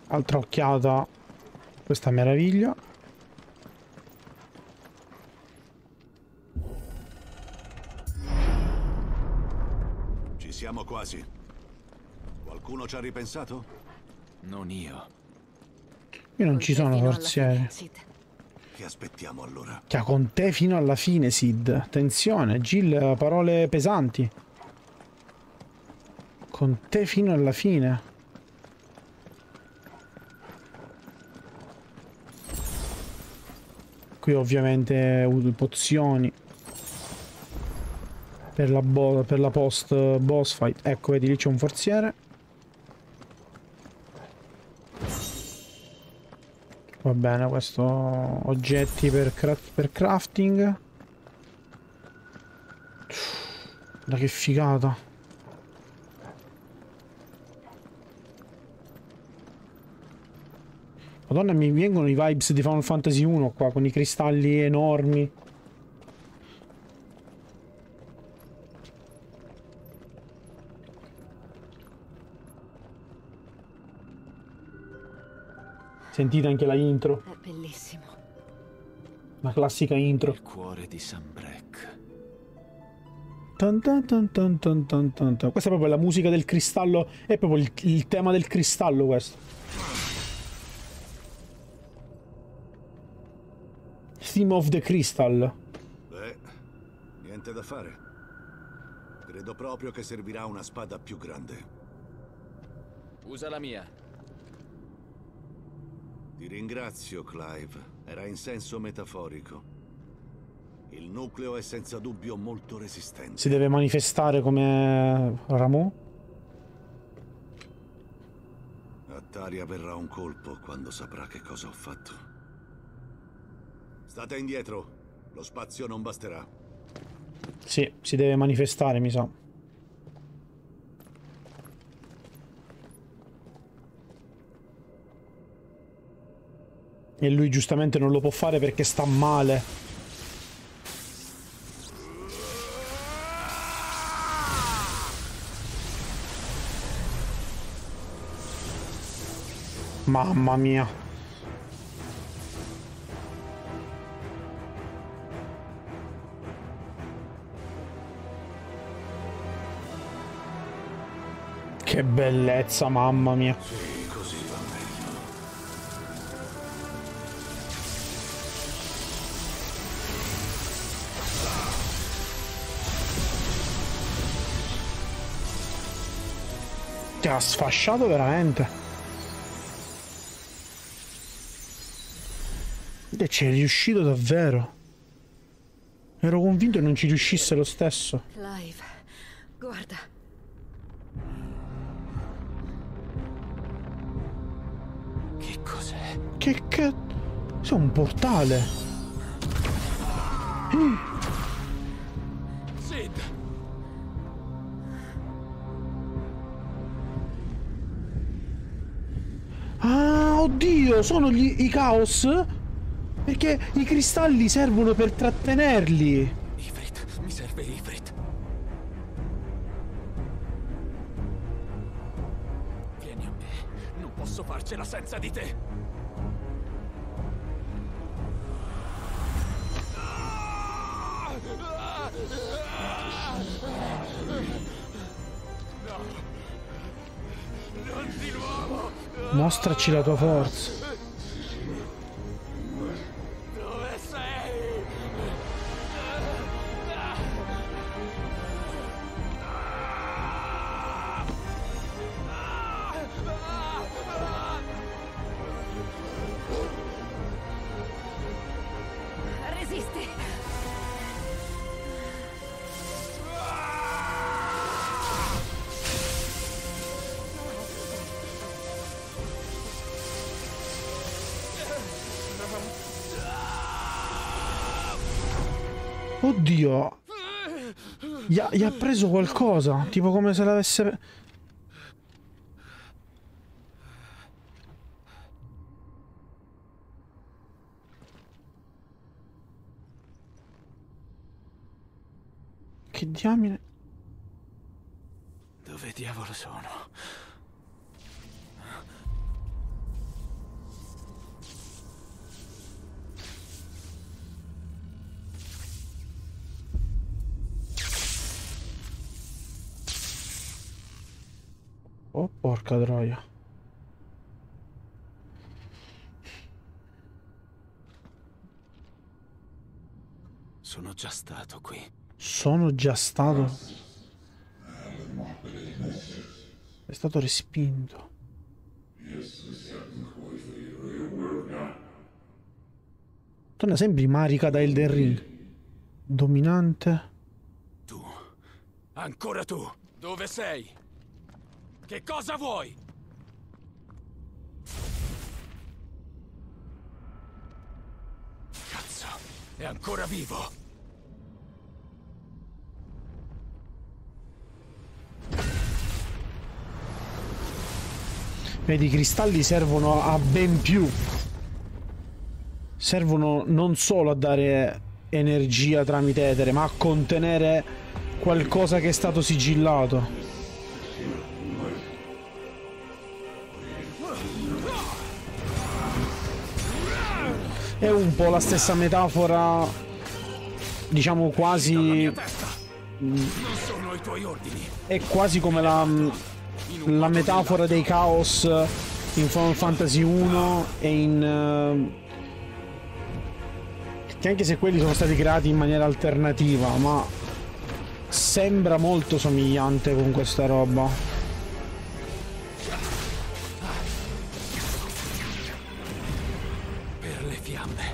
Altra occhiata a questa meraviglia. Ci siamo quasi. Qualcuno ci ha ripensato? Non io. Qui non ci sono forzieri. Che aspettiamo allora? Che ha con te fino alla fine, Sid. Attenzione, Jill, parole pesanti. Con te fino alla fine. Qui ovviamente pozioni. Per la post boss fight. Ecco, vedi lì c'è un forziere. Va bene, questo oggetti per crafting. Guarda che figata. Madonna, mi vengono i vibes di Final Fantasy 1 qua, con i cristalli enormi. Sentite anche la intro. È bellissimo. La classica intro. Il cuore di Sanbreque. Tan tan tan tan tan tan tan tan. Questa è proprio la musica del cristallo. È proprio il tema del cristallo questo. Theme of the Crystal. Beh, niente da fare. Credo proprio che servirà una spada più grande. Usa la mia. Ti ringrazio, Clive. Era in senso metaforico. Il nucleo è senza dubbio molto resistente. Si deve manifestare come Rameau. A Taria verrà un colpo quando saprà che cosa ho fatto. State indietro. Lo spazio non basterà. Sì, si deve manifestare, mi sa. E lui giustamente non lo può fare perché sta male. Mamma mia. Che bellezza, mamma mia. Sì, così va meglio. Ti ha sfasciato veramente. E ci è riuscito davvero. Ero convinto che non ci riuscisse lo stesso. Clive, guarda. Che cos'è? Che cazzo? È un portale. Sid! Ah, oddio, sono i caos? Perché i cristalli servono per trattenerli. Ifrit, mi serve Ifrit. Vieni a me, non posso farcela senza di te. No, non di nuovo. Mostraci la tua forza. Dove sei? Resisti. Oddio. Gli ha preso qualcosa. Tipo come se l'avesse... Che diamine. Dove diavolo sono? Oh, porca troia. Sono già stato qui. Sono già stato... È stato respinto. Torna sempre marica da Elden Ring. Dominante. Tu. Ancora tu. Dove sei? Che cosa vuoi? Cazzo. È ancora vivo. Vedi, i cristalli servono a ben più. Servono non solo a dare energia tramite etere, ma a contenere qualcosa che è stato sigillato. È un po' la stessa metafora, diciamo quasi... Non sono i tuoi ordini. È quasi come la metafora dei caos in Final Fantasy 1 e in... che anche se quelli sono stati creati in maniera alternativa, ma sembra molto somigliante con questa roba. Per le fiamme.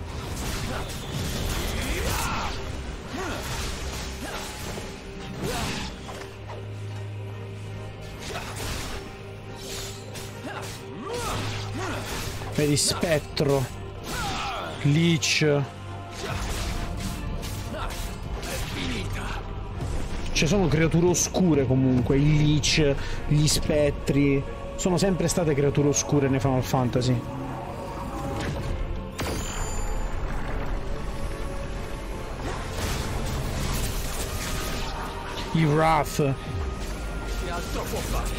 Vedi, spettro, Lich. Ci sono creature oscure comunque, i Lich, gli spettri, sono sempre state creature oscure nei Final Fantasy. I Wrath. Che altro può fare?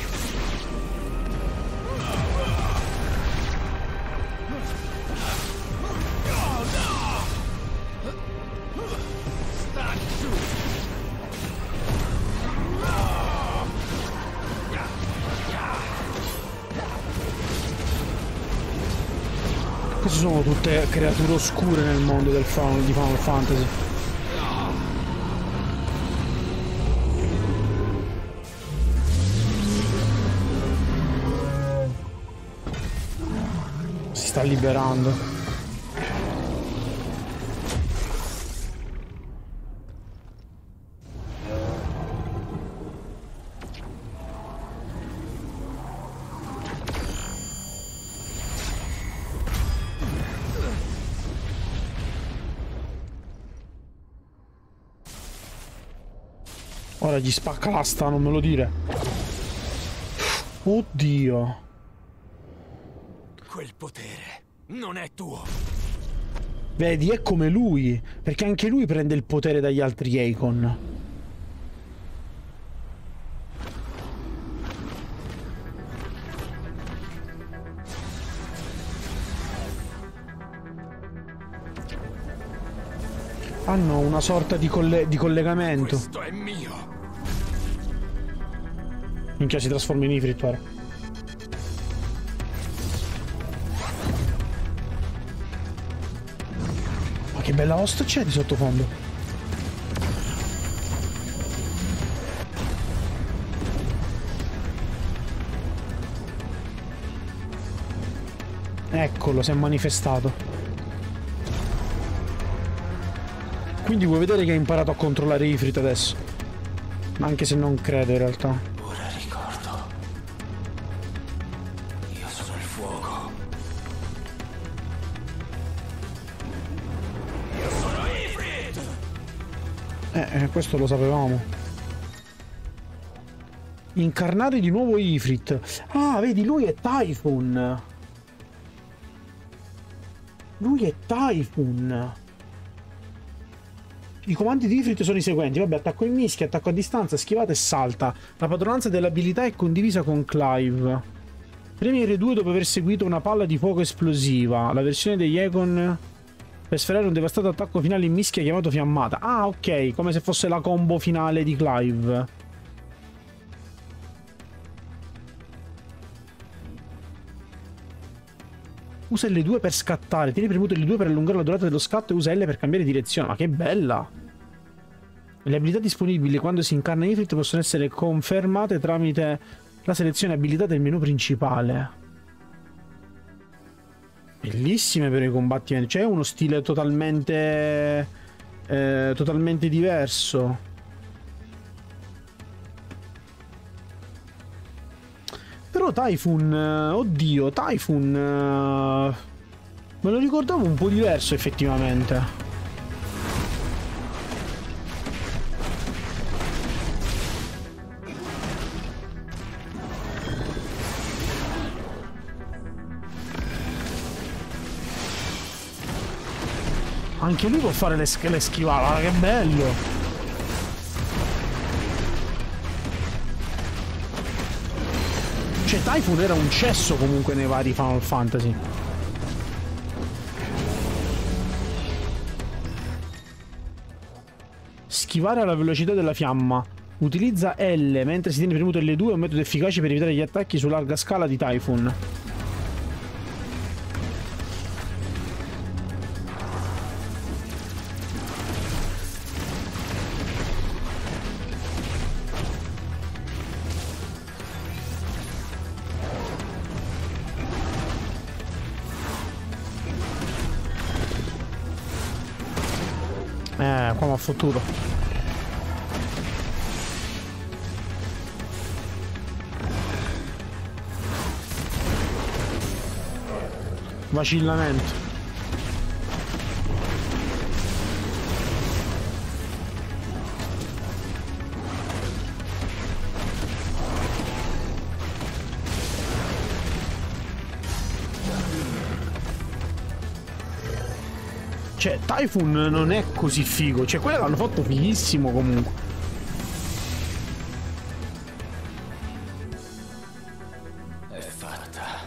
Queste sono tutte creature oscure nel mondo di Final Fantasy. Si sta liberando. Ora gli spacca l'asta, non me lo dire. Oddio. Quel potere non è tuo. Vedi, è come lui, perché anche lui prende il potere dagli altri Eikon. Hanno una sorta di collegamento. Questo è mio. Minchia, si trasforma in Ifrit ora. Ma che bella host c'è di sottofondo. Eccolo, si è manifestato. Quindi vuoi vedere che ha imparato a controllare Ifrit adesso? Anche se non credo in realtà. Ora ricordo. Io sono il fuoco. Io sono Ifrit! Questo lo sapevamo. Incarnare di nuovo Ifrit. Ah, vedi, lui è Typhon. Lui è Typhon. I comandi di Ifrit sono i seguenti. Vabbè, attacco in mischia, attacco a distanza, schivata e salta. La padronanza dell'abilità è condivisa con Clive. Premi R2 dopo aver seguito una palla di fuoco esplosiva. La versione degli Eikon per sferrare un devastato attacco finale in mischia chiamato fiammata. Ah, ok, come se fosse la combo finale di Clive. Usa L2 per scattare. Tieni premuto L2 per allungare la durata dello scatto e usa L per cambiare direzione. Ma che bella! Le abilità disponibili quando si incarna Ifrit possono essere confermate tramite la selezione abilità del menu principale. Bellissime per i combattimenti. C'è uno stile totalmente diverso. Però Typhoon, oddio, Typhoon me lo ricordavo un po' diverso effettivamente. Anche lui può fare le schivate, che bello! Cioè Typhoon era un cesso comunque nei vari Final Fantasy. Schivare alla velocità della fiamma. Utilizza L mentre si tiene premuto L2, è un metodo efficace per evitare gli attacchi su larga scala di Typhoon. Qua mi ha fottuto. Vacillamento. Cioè, Typhoon non è così figo. Cioè, quello l'hanno fatto fighissimo comunque. È fatta.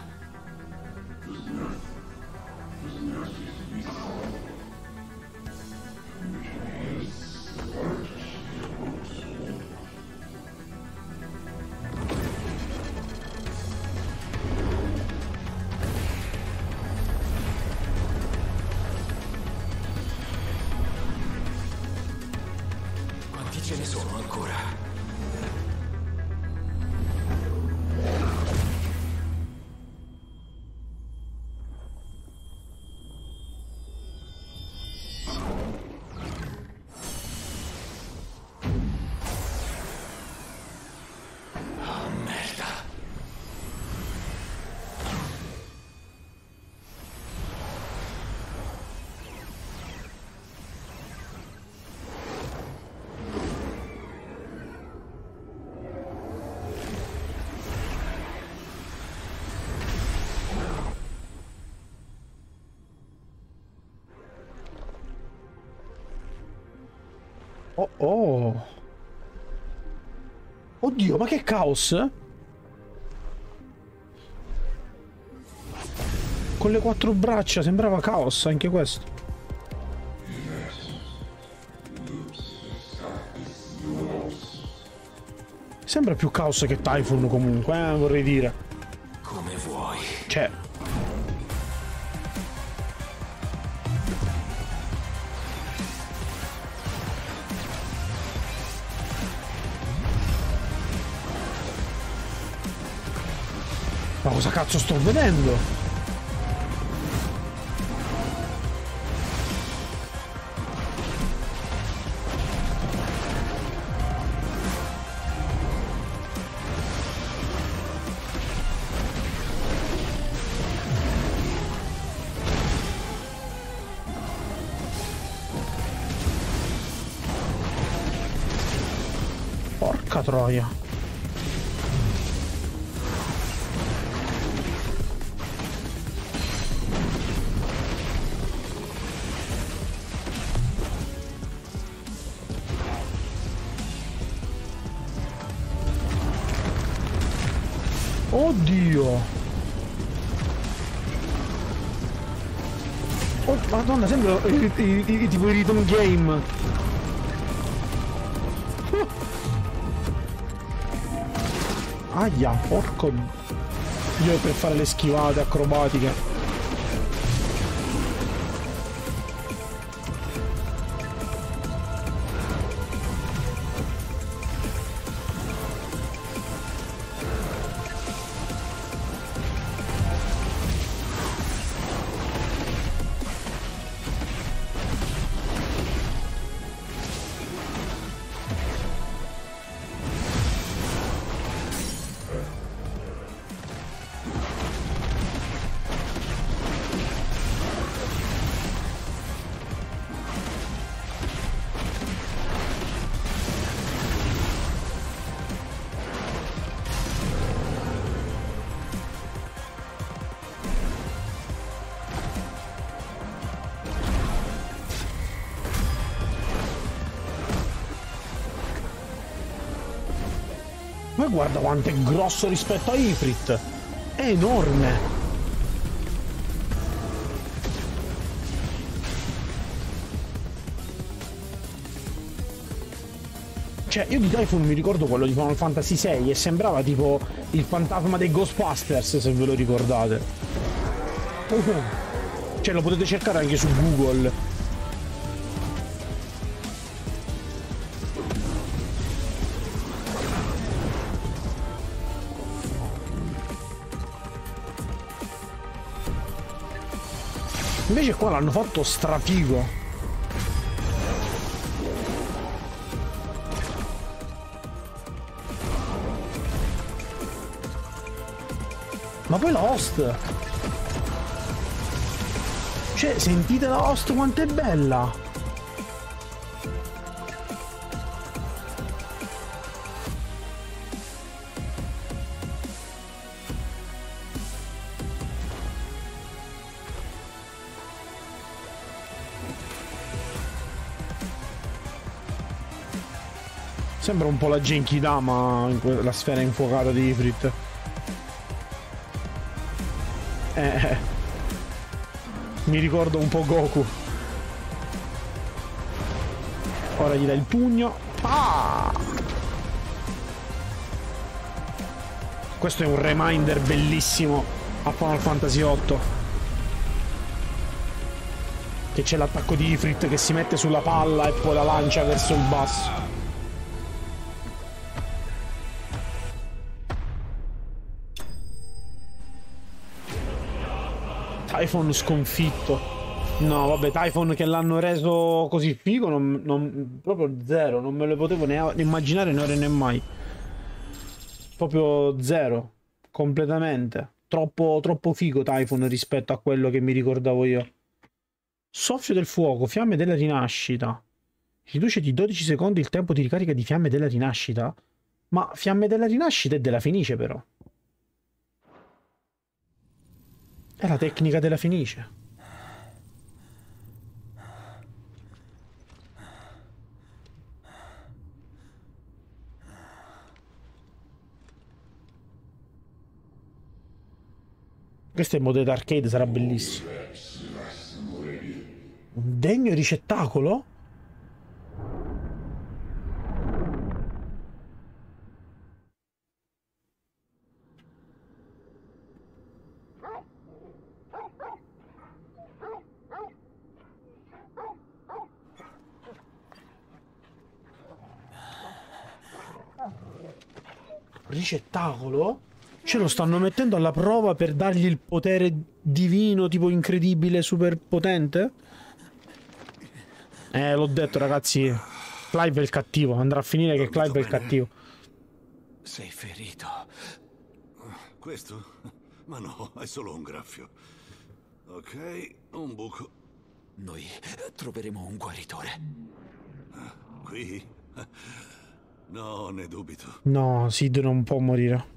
Ce ne sono ancora. Oh, merda. Oh oh. Oddio, ma che caos? Con le 4 braccia sembrava caos anche questo. Sembra più caos che Typhoon comunque, vorrei dire. Come vuoi. Cioè... Ma cosa cazzo sto vedendo? Porca troia. Oddio! Oh, madonna, sembra tipo i rhythm game. Aia, porco Dio, per fare le schivate acrobatiche. Ma guarda quanto è grosso rispetto a Ifrit. È enorme. Cioè, io di Typhoon mi ricordo quello di Final Fantasy VI e sembrava tipo il fantasma dei Ghostbusters, se ve lo ricordate. Cioè, lo potete cercare anche su Google. Invece qua l'hanno fatto strafigo. Ma poi la host! Cioè, sentite la host quanto è bella! Sembra un po' la Genkidama, la sfera infuocata di Ifrit. Mi ricordo un po' Goku. Ora gli dai il pugno. Ah! Questo è un reminder bellissimo a Final Fantasy VIII. Che c'è l'attacco di Ifrit che si mette sulla palla e poi la lancia verso il basso. Typhon sconfitto. No, vabbè, Typhon che l'hanno reso così figo, proprio zero. Non me lo potevo ne immaginare né ora né mai. Proprio zero. Completamente. Troppo figo Typhon rispetto a quello che mi ricordavo io. Soffio del fuoco, fiamme della rinascita. Riduce di 12 secondi il tempo di ricarica di fiamme della rinascita? Ma fiamme della rinascita è della Fenice, però. È la tecnica della Fenice. Questo è in modalità arcade, sarà bellissimo. Un degno ricettacolo? Ricettacolo? Ce lo stanno mettendo alla prova per dargli il potere divino, tipo incredibile, super potente? L'ho detto, ragazzi. Clive è il cattivo. Andrà a finire che Clive è il cattivo. Sei ferito. Questo? Ma no, è solo un graffio. Ok, un buco. Noi troveremo un guaritore. Qui? No, ne dubito. No, Sid non può morire.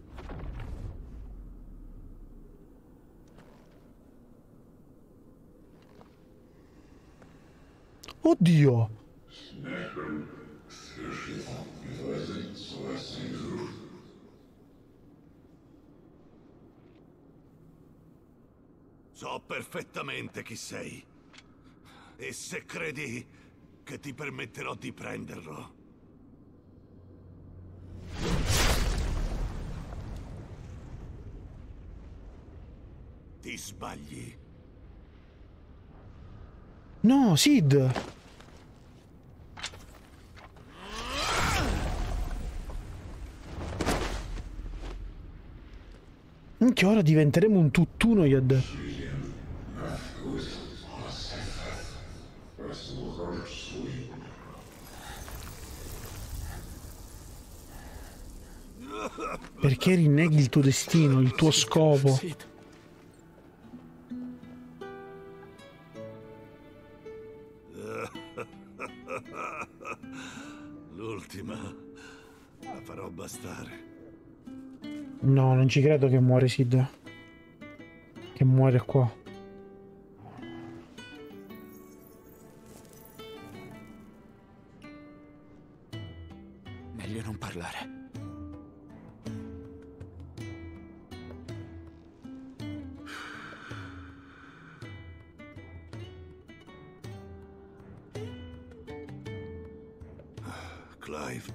Oddio! So perfettamente chi sei. E se credi che ti permetterò di prenderlo... ti sbagli. No, Sid! Minchia, ora diventeremo un tutt'uno, io ho detto. Perché rinneghi il tuo destino, il tuo scopo? Sid. L'ultima la farò bastare. No, non ci credo che muore Sid. Che muore qua. Meglio non parlare. Clive.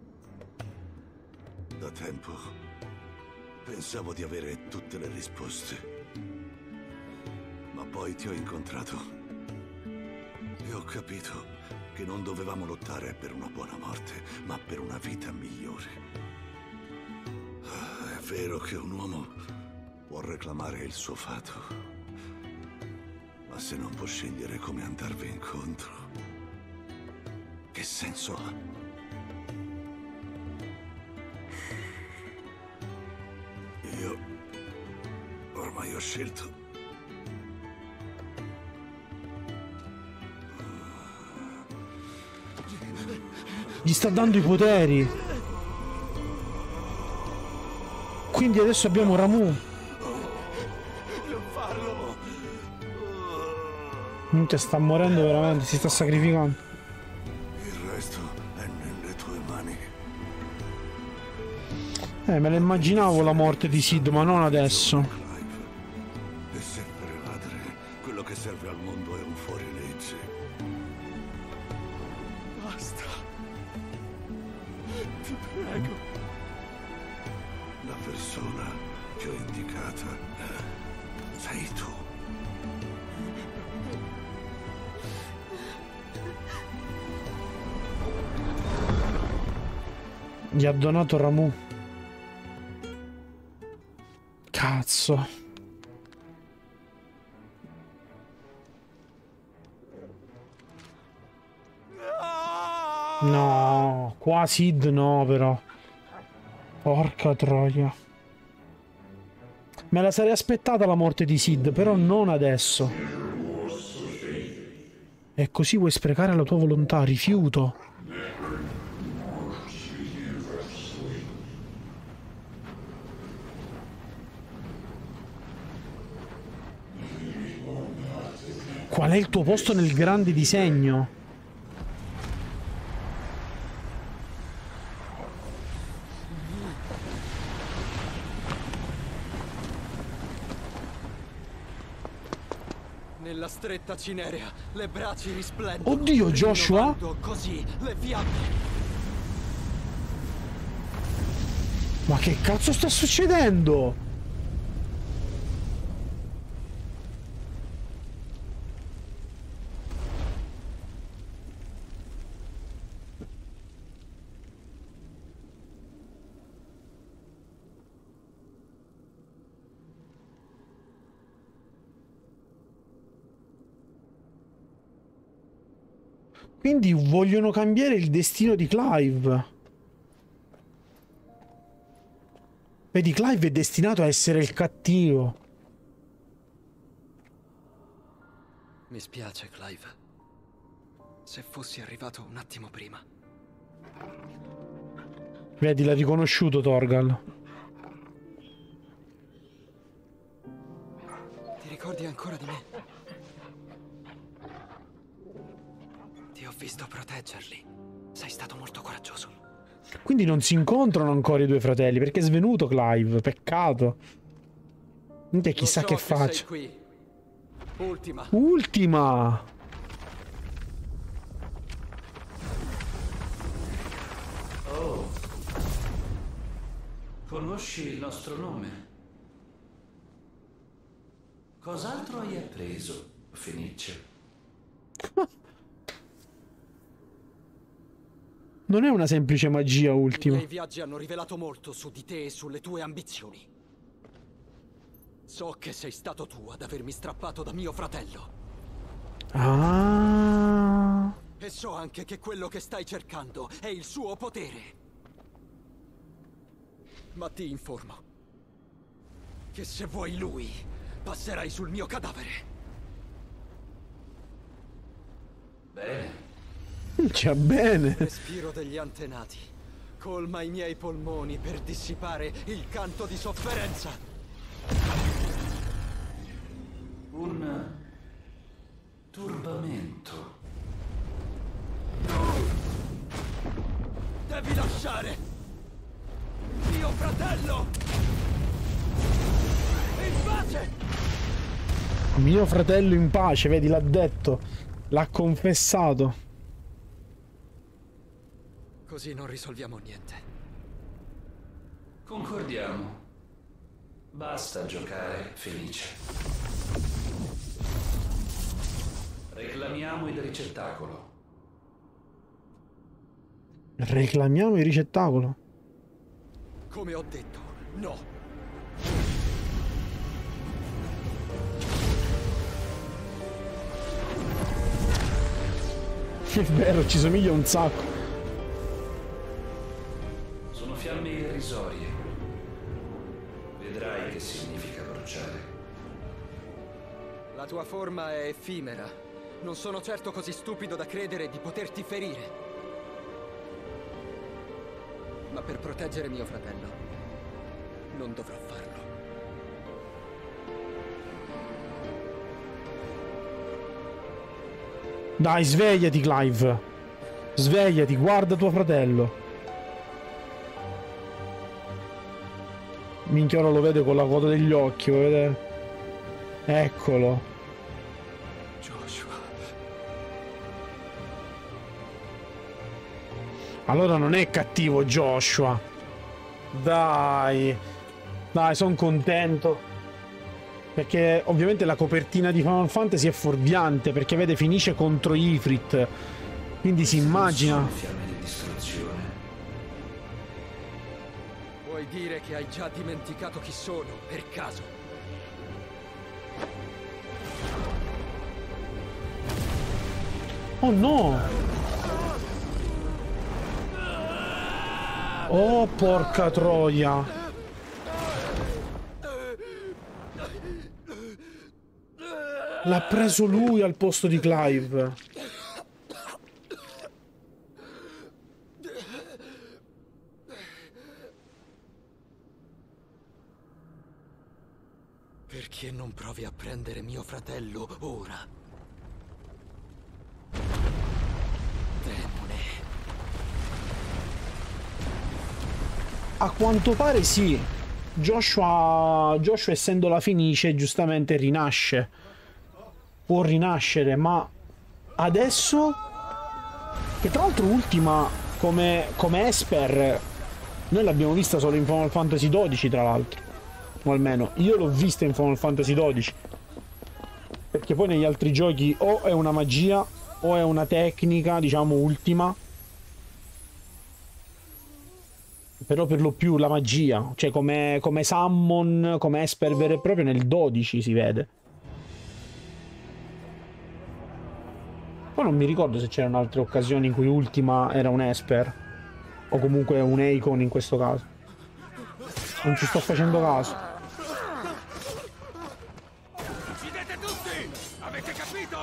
Da tempo pensavo di avere tutte le risposte. Ma poi ti ho incontrato e ho capito che non dovevamo lottare per una buona morte, ma per una vita migliore. È vero che un uomo può reclamare il suo fato, ma se non può scegliere come andarvi incontro, che senso ha? Io ormai ho scelto. Gli sta dando i poteri. Quindi adesso abbiamo Ramuh. Non farlo. Minchia, sta morendo veramente, si sta sacrificando. Il resto è nelle tue mani. Me la immaginavo la morte di Sid, ma non adesso. Clive. E se per evadere quello che serve al mondo è un fuorilegge. Basta. Ti prego. La persona che ho indicata sei tu. Gli ha donato Ramuh. Cazzo. No, qua Sid no però. Porca troia. Me la sarei aspettata la morte di Sid, però non adesso. E così vuoi sprecare la tua volontà? Rifiuto. Qual è il tuo posto nel grande disegno? Nella stretta cinerea le braci risplendono. Oddio, Joshua? rinnovando così le fiamme. Ma che cazzo sta succedendo? Quindi vogliono cambiare il destino di Clive. Vedi, Clive è destinato a essere il cattivo. Mi spiace, Clive. Se fossi arrivato un attimo prima. Vedi, l'ha riconosciuto Torgal. Ti ricordi ancora di me? Ti ho visto proteggerli. Sei stato molto coraggioso. Quindi non si incontrano ancora i due fratelli, perché è svenuto Clive. Peccato. Niente, chissà che faccia. Sei qui. Ultima. Ultima! Oh. Conosci il nostro nome? Cos'altro hai appreso, Fenice? Non è una semplice magia, I Ultima. miei viaggi hanno rivelato molto su di te e sulle tue ambizioni. So che sei stato tu ad avermi strappato da mio fratello. Ah. E so anche che quello che stai cercando è il suo potere. Ma ti informo che se vuoi lui, passerai sul mio cadavere. Bene. C'è bene. Respiro degli antenati colma i miei polmoni per dissipare il canto di sofferenza. Un turbamento. Devi lasciare mio fratello in pace. Mio fratello in pace, vedi, l'ha detto. L'ha confessato. Così non risolviamo niente. Concordiamo. Basta giocare, Fenice. Reclamiamo il ricettacolo. Reclamiamo il ricettacolo. Come ho detto, no. È vero, ci somiglia un sacco. Sono fiamme irrisorie. Vedrai che significa bruciare. La tua forma è effimera. Non sono certo così stupido da credere di poterti ferire. Ma per proteggere mio fratello, non dovrò farlo. Dai, svegliati, Clive. Svegliati, guarda tuo fratello. Minchia, ora lo vede con la coda degli occhi, vuoi vedere? Eccolo. Joshua. Allora non è cattivo Joshua. Dai. Dai, sono contento. Perché ovviamente la copertina di Final Fantasy è fuorviante, perché vede finisce contro Ifrit. Quindi si immagina. Non sono fiamme di distruzione. Vuoi dire che hai già dimenticato chi sono, per caso? Oh no! Oh porca troia! L'ha preso lui al posto di Clive. Perché non provi a prendere mio fratello ora? Demone. A quanto pare sì. Joshua essendo la Fenice giustamente rinasce. Può rinascere, ma adesso che tra l'altro ultima come Esper noi l'abbiamo vista solo in Final Fantasy XII, tra l'altro, o almeno io l'ho vista in Final Fantasy XII, perché poi negli altri giochi o è una magia o è una tecnica, diciamo, ultima, però per lo più la magia, cioè come Summon, come Esper vero e proprio nel 12 si vede. Poi non mi ricordo se c'erano altre occasioni in cui Ultima era un Esper. O comunque un Eikon in questo caso. Non ci sto facendo caso. Uccidete tutti! Avete capito?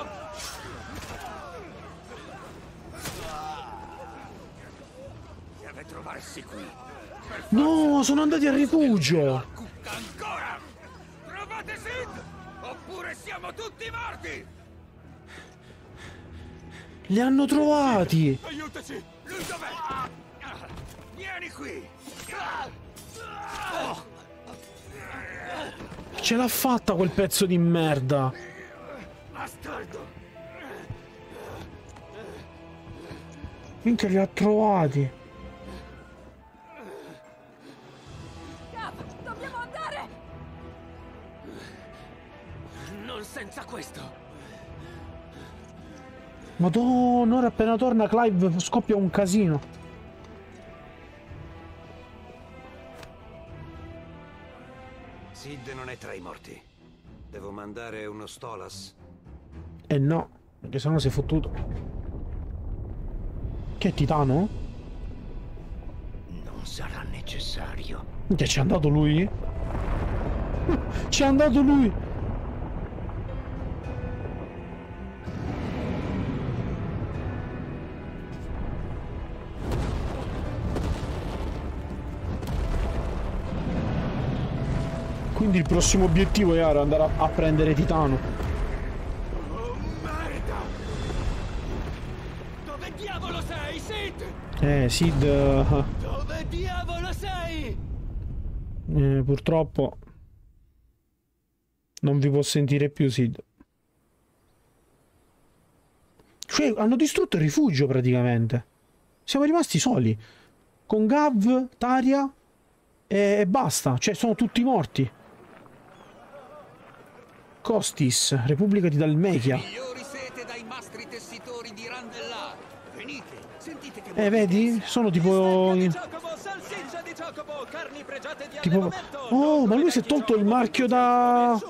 Deve trovarsi qui. No, sono andati al rifugio! Ancora! Trovate Sid! Oppure siamo tutti morti! Li hanno trovati! Aiutaci! Lui dov'è? Vieni qui! Ce l'ha fatta quel pezzo di merda! Bastardo! Minchia, li ha trovati! Cap, dobbiamo andare! Non senza questo! Madonna, ora appena torna Clive scoppia un casino. Sid non è tra i morti. Devo mandare uno Stolas. Eh no, perché sennò sei fottuto. Che è Titano? Non sarà necessario. Che ci è andato lui? Ci è andato lui! Quindi il prossimo obiettivo è andare a prendere Titano. Oh merda! Dove diavolo sei, Sid? Sid... Dove diavolo sei? purtroppo... non vi può sentire più, Sid. Cioè, hanno distrutto il rifugio, praticamente. Siamo rimasti soli. Con Gav, Taria e basta. Cioè, sono tutti morti. Costis, Repubblica di Dalmechia. Migliori siete dai mastri tessitori di Randellar. Venite, sentite che Vedi? Sono tipo... Tipo... Oh, ma lui si è tolto il marchio da...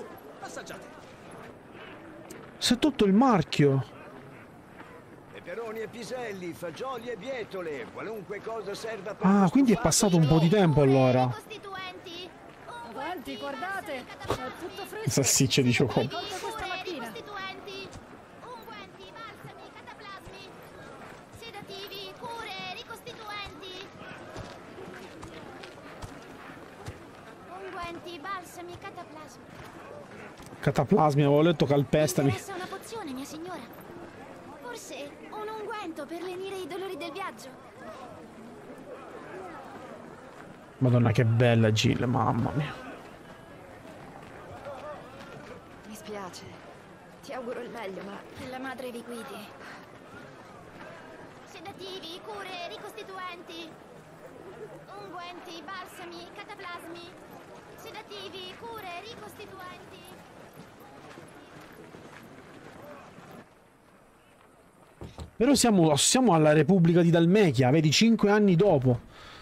Si è tolto il marchio. Peperoni e piselli, fagioli e bietole, qualunque cosa serva per... Ah, quindi è passato un po' di tempo allora. Avanti, guardate! È tutto fresco! Salsicce di cioccolato. Questa mattina! Unguenti, balsami, cataplasmi, sedativi, cure, ricostituenti. Unguenti, balsami, cataplasmi. Cataplasmi, avevo letto calpestami. Mi interessa una pozione, mia signora. Forse un unguento per lenire i dolori del viaggio. Madonna che bella Jill, mamma mia. Mi spiace. Ti auguro il meglio, ma che la madre vi guidi. Sedativi, cure, ricostituenti. Unguenti, balsami, cataplasmi. Sedativi, cure, ricostituenti. Però siamo alla Repubblica di Dalmechia, vedi, 5 anni dopo.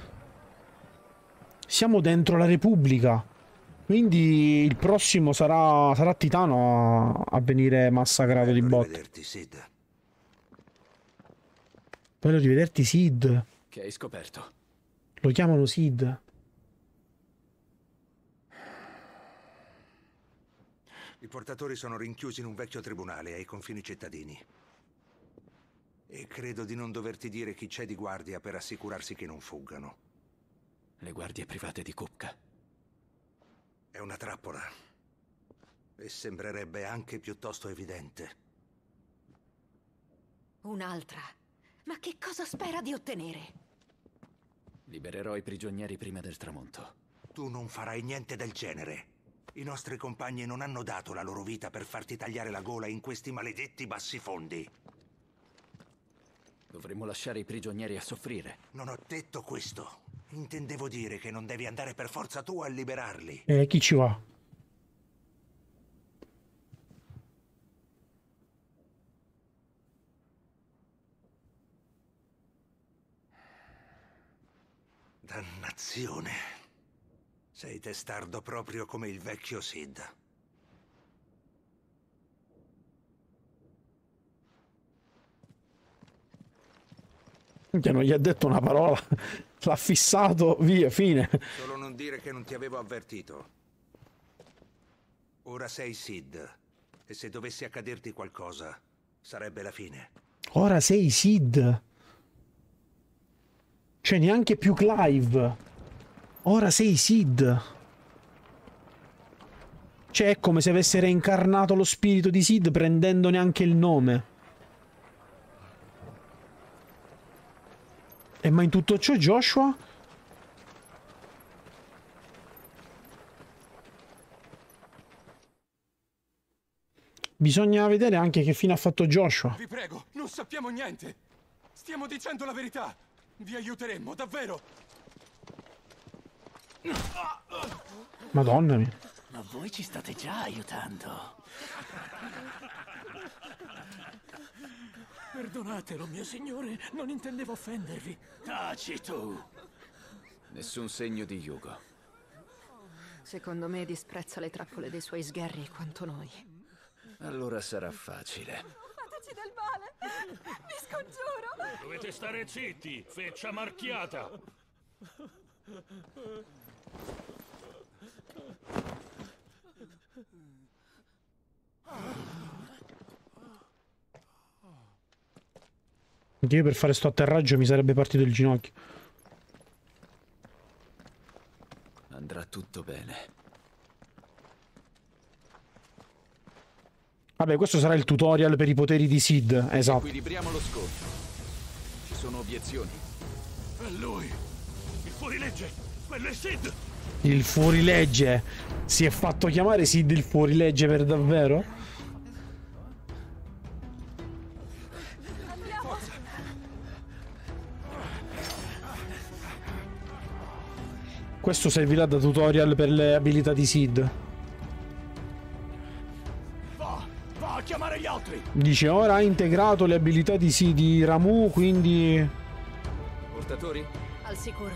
Siamo dentro la Repubblica. Quindi il prossimo sarà Titano a venire massacrato di botte. Rivederti, Sid. Voglio rivederti Sid. Che hai scoperto? Lo chiamano Sid. I portatori sono rinchiusi in un vecchio tribunale ai confini cittadini. E credo di non doverti dire chi c'è di guardia per assicurarsi che non fuggano. Le guardie private di Kupka. È una trappola. E sembrerebbe anche piuttosto evidente. Un'altra. Ma che cosa spera di ottenere? Libererò i prigionieri prima del tramonto. Tu non farai niente del genere. I nostri compagni non hanno dato la loro vita per farti tagliare la gola in questi maledetti bassifondi. Dovremmo lasciare i prigionieri a soffrire. Non ho detto questo. Intendevo dire che non devi andare per forza tu a liberarli. Chi ci va? Dannazione. Sei testardo proprio come il vecchio Sid. Che non gli ha detto una parola. L'ha fissato, via, fine. Solo non dire che non ti avevo avvertito. Ora sei Sid. E se dovesse accaderti qualcosa, sarebbe la fine. Ora sei Sid. Cioè neanche più Clive. Ora sei Sid. Cioè è come se avesse reincarnato lo spirito di Sid prendendone anche il nome. E ma in tutto ciò Joshua? Bisogna vedere anche che fine ha fatto Joshua. Vi prego, non sappiamo niente. Stiamo dicendo la verità. Vi aiuteremmo, davvero. Madonna mia. Ma voi ci state già aiutando. Perdonatelo, mio signore, non intendevo offendervi. Taci tu. Nessun segno di Hugo. Secondo me disprezza le trappole dei suoi sgherri quanto noi. Allora sarà facile. Fateci del male! Vi scongiuro! Dovete stare zitti, feccia marchiata. Io per fare sto atterraggio mi sarebbe partito il ginocchio. Andrà tutto bene. Vabbè, questo sarà il tutorial per i poteri di Sid. Esatto. Equilibriamo lo scontro. Ci sono obiezioni? È lui. Il fuorilegge. Quello è Sid. Il fuorilegge. Si è fatto chiamare Sid il fuorilegge per davvero? Questo servirà da tutorial per le abilità di Sid. Va a chiamare gli altri. Dice ora ha integrato le abilità di Sid di Ramuh, quindi... Portatori? Al sicuro.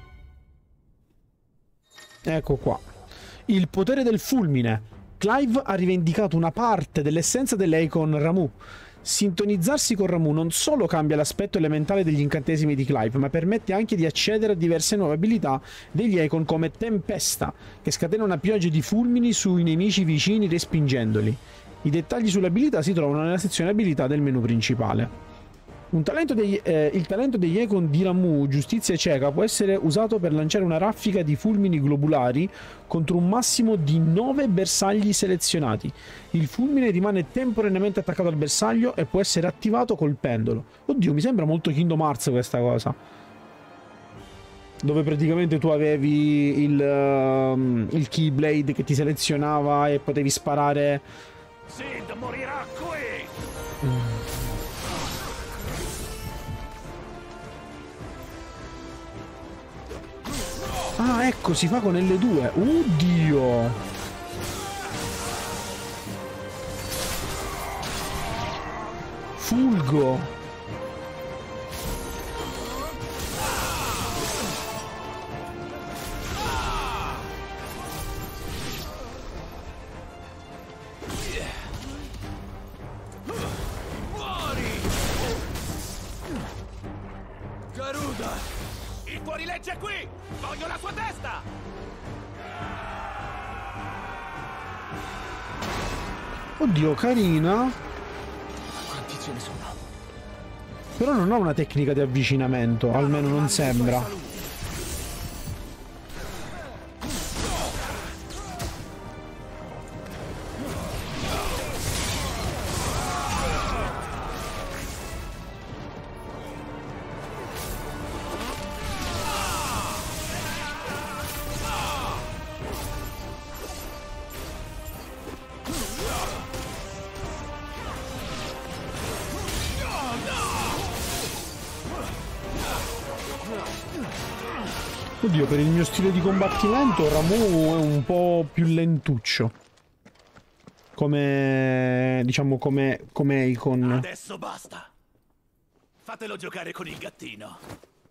Ecco qua. Il potere del fulmine. Clive ha rivendicato una parte dell'essenza dell'Eikon Ramuh. Sintonizzarsi con Ramuh non solo cambia l'aspetto elementale degli incantesimi di Clive, ma permette anche di accedere a diverse nuove abilità degli Eikon come Tempesta, che scatena una pioggia di fulmini sui nemici vicini respingendoli. I dettagli sulle abilità si trovano nella sezione abilità del menu principale. Il talento degli Eikon di Ramuh, Giustizia Cieca, può essere usato per lanciare una raffica di fulmini globulari contro un massimo di 9 bersagli selezionati. Il fulmine rimane temporaneamente attaccato al bersaglio e può essere attivato colpendolo. Oddio, mi sembra molto Kingdom Hearts questa cosa. Dove praticamente tu avevi il Keyblade che ti selezionava e potevi sparare... Sid morirà qui! Ah, ecco, si fa con L2. Oddio! Fulgo! Garuda! Il fuorilegge è qui! Voglio la sua testa! Oddio, carina. Quanti ce ne sono? Però non ha una tecnica di avvicinamento, almeno non sembra. Oddio, per il mio stile di combattimento Ramuh è un po' più lentuccio. Come... diciamo come Eikon. Adesso basta. Fatelo giocare con il gattino.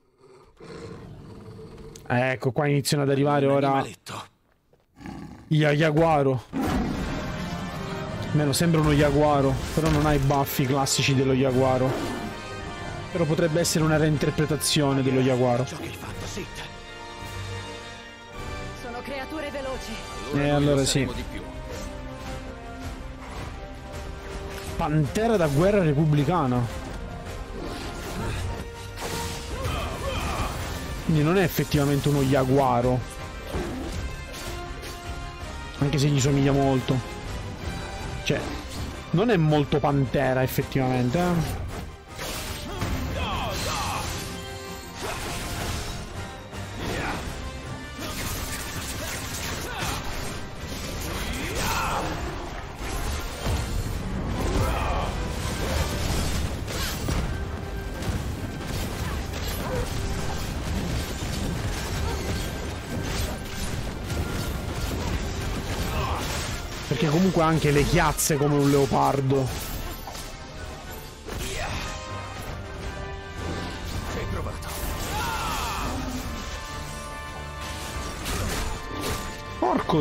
Ecco, qua iniziano ad arrivare ora gli Jaguaro. Almeno sembra uno Jaguaro, però non ha i baffi classici dello Jaguaro. Però potrebbe essere una reinterpretazione dello Jaguaro. Sono creature veloci. Allora sì. Pantera da guerra repubblicana. Quindi non è effettivamente uno Jaguaro. Anche se gli somiglia molto. Cioè, non è molto Pantera effettivamente, eh. Perché comunque ha anche le chiazze come un leopardo. Sei provato. Porco.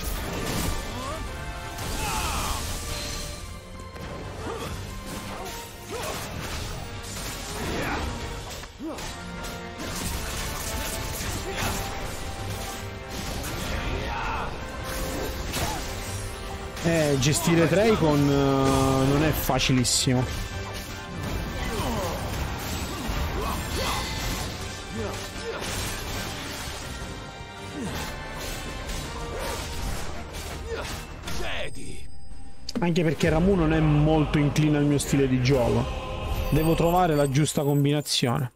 Gestire Traycon non è facilissimo. Anche perché Ramuh non è molto incline al mio stile di gioco. Devo trovare la giusta combinazione.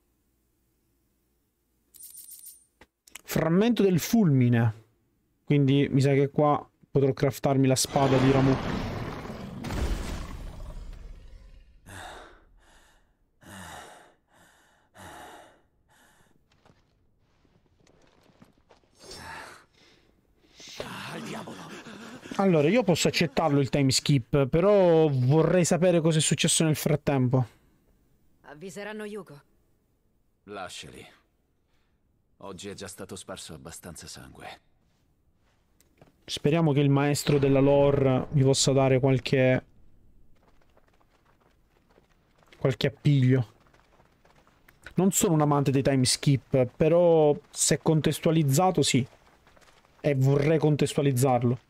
Frammento del fulmine. Quindi mi sa che qua potrò craftarmi la spada di Ramuh. Diavolo! Allora, io posso accettarlo il time skip, però vorrei sapere cosa è successo nel frattempo. Avviseranno Hugo. Lasciali. Oggi è già stato sparso abbastanza sangue. Speriamo che il maestro della lore mi possa dare qualche appiglio. Non sono un amante dei time skip, però se contestualizzato sì. E vorrei contestualizzarlo.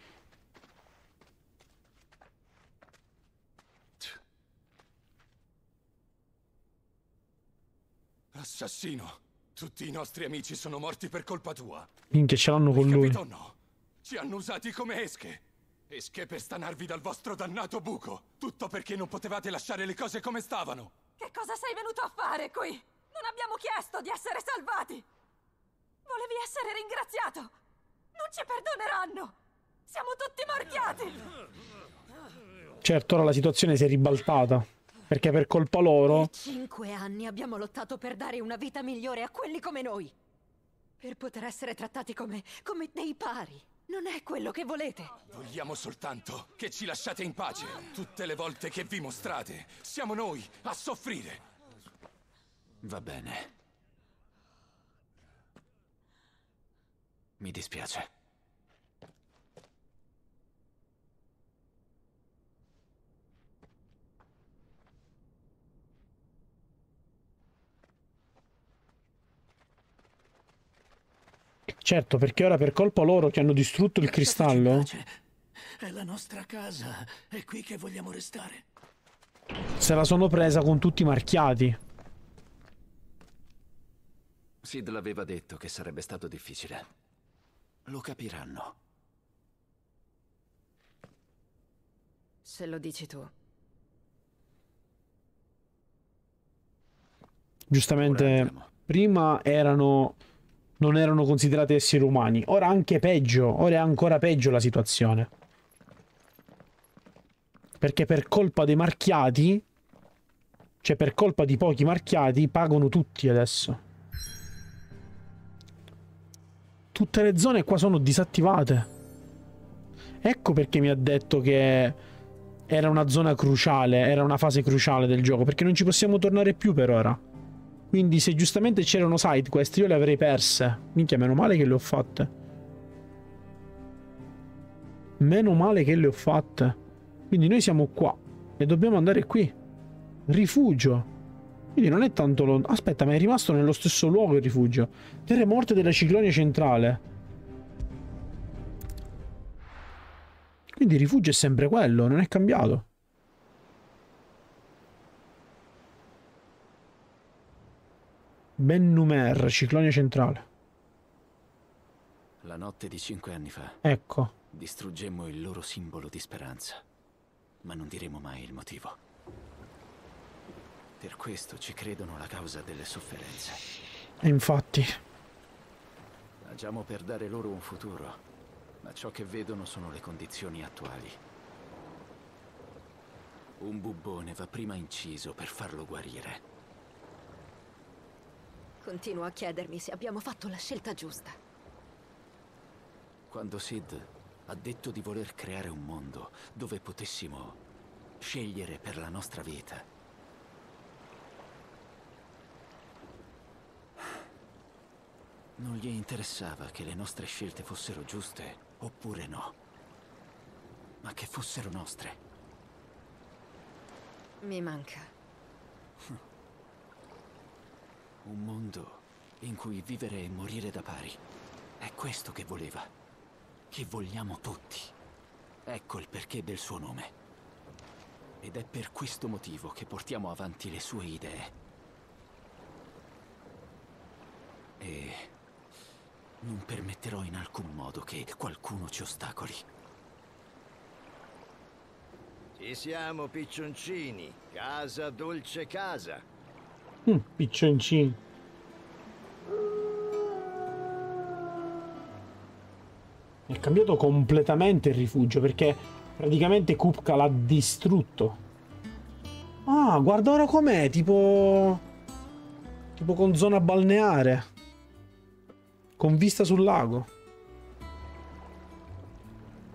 Assassino, tutti i nostri amici sono morti per colpa tua. Minchia, ce l'hanno con lui. Capito o no? Ci hanno usati come esche. Esche per stanarvi dal vostro dannato buco. Tutto perché non potevate lasciare le cose come stavano. Che cosa sei venuto a fare qui? Non abbiamo chiesto di essere salvati. Volevi essere ringraziato. Non ci perdoneranno. Siamo tutti marchiati. Certo, ora la situazione si è ribaltata. Perché per colpa loro... Per 5 anni abbiamo lottato per dare una vita migliore a quelli come noi. Per poter essere trattati come dei pari. Non è quello che volete. Vogliamo soltanto che ci lasciate in pace. Tutte le volte che vi mostrate, siamo noi a soffrire. Va bene. Mi dispiace. Certo, perché ora per colpa loro che hanno distrutto il cristallo... È la nostra casa, è qui che vogliamo restare. Se la sono presa con tutti marchiati. Sid l'aveva detto che sarebbe stato difficile. Lo capiranno. Se lo dici tu. Giustamente, prima non erano considerati esseri umani. Ora anche peggio, ora è ancora peggio la situazione. Perché per colpa dei marchiati, cioè per colpa di pochi marchiati, pagano tutti adesso. Tutte le zone qua sono disattivate. Ecco perché mi ha detto che era una zona cruciale, era una fase cruciale del gioco, perché non ci possiamo tornare più per ora. Quindi se giustamente c'erano side quest io le avrei perse. Minchia, meno male che le ho fatte. Meno male che le ho fatte. Quindi noi siamo qua e dobbiamo andare qui. Rifugio. Quindi non è tanto lontano. Aspetta, ma è rimasto nello stesso luogo il rifugio. Terre morte della Ciclonia centrale. Quindi il rifugio è sempre quello, non è cambiato. Ben Numer, Ciclonia centrale. La notte di 5 anni fa. Ecco. Distruggemmo il loro simbolo di speranza. Ma non diremo mai il motivo. Per questo ci credono la causa delle sofferenze. E infatti. Agiamo per dare loro un futuro. Ma ciò che vedono sono le condizioni attuali. Un bubbone va prima inciso per farlo guarire. Continuo a chiedermi se abbiamo fatto la scelta giusta. Quando Sid ha detto di voler creare un mondo dove potessimo scegliere per la nostra vita, non gli interessava che le nostre scelte fossero giuste oppure no, ma che fossero nostre. Mi manca. Un mondo in cui vivere e morire da pari. È questo che voleva. Che vogliamo tutti. Ecco il perché del suo nome. Ed è per questo motivo che portiamo avanti le sue idee. E non permetterò in alcun modo che qualcuno ci ostacoli. Ci siamo, piccioncini. Casa, dolce casa. Piccioncini. È cambiato completamente il rifugio perché praticamente Kupka l'ha distrutto. Ah, guarda ora com'è, tipo con zona balneare, con vista sul lago.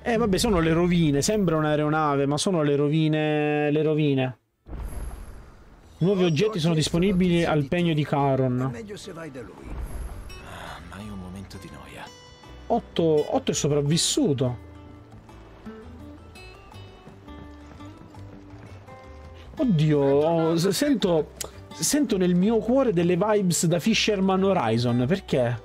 Vabbè, sono le rovine. Sembra un'aeronave, ma sono le rovine. Le rovine. Nuovi oggetti sono disponibili al pegno di Charon. Meglio se vai da lui. Ma è un momento di noia. 8 è sopravvissuto. Oddio, sento nel mio cuore delle vibes da Fisherman Horizon. Perché?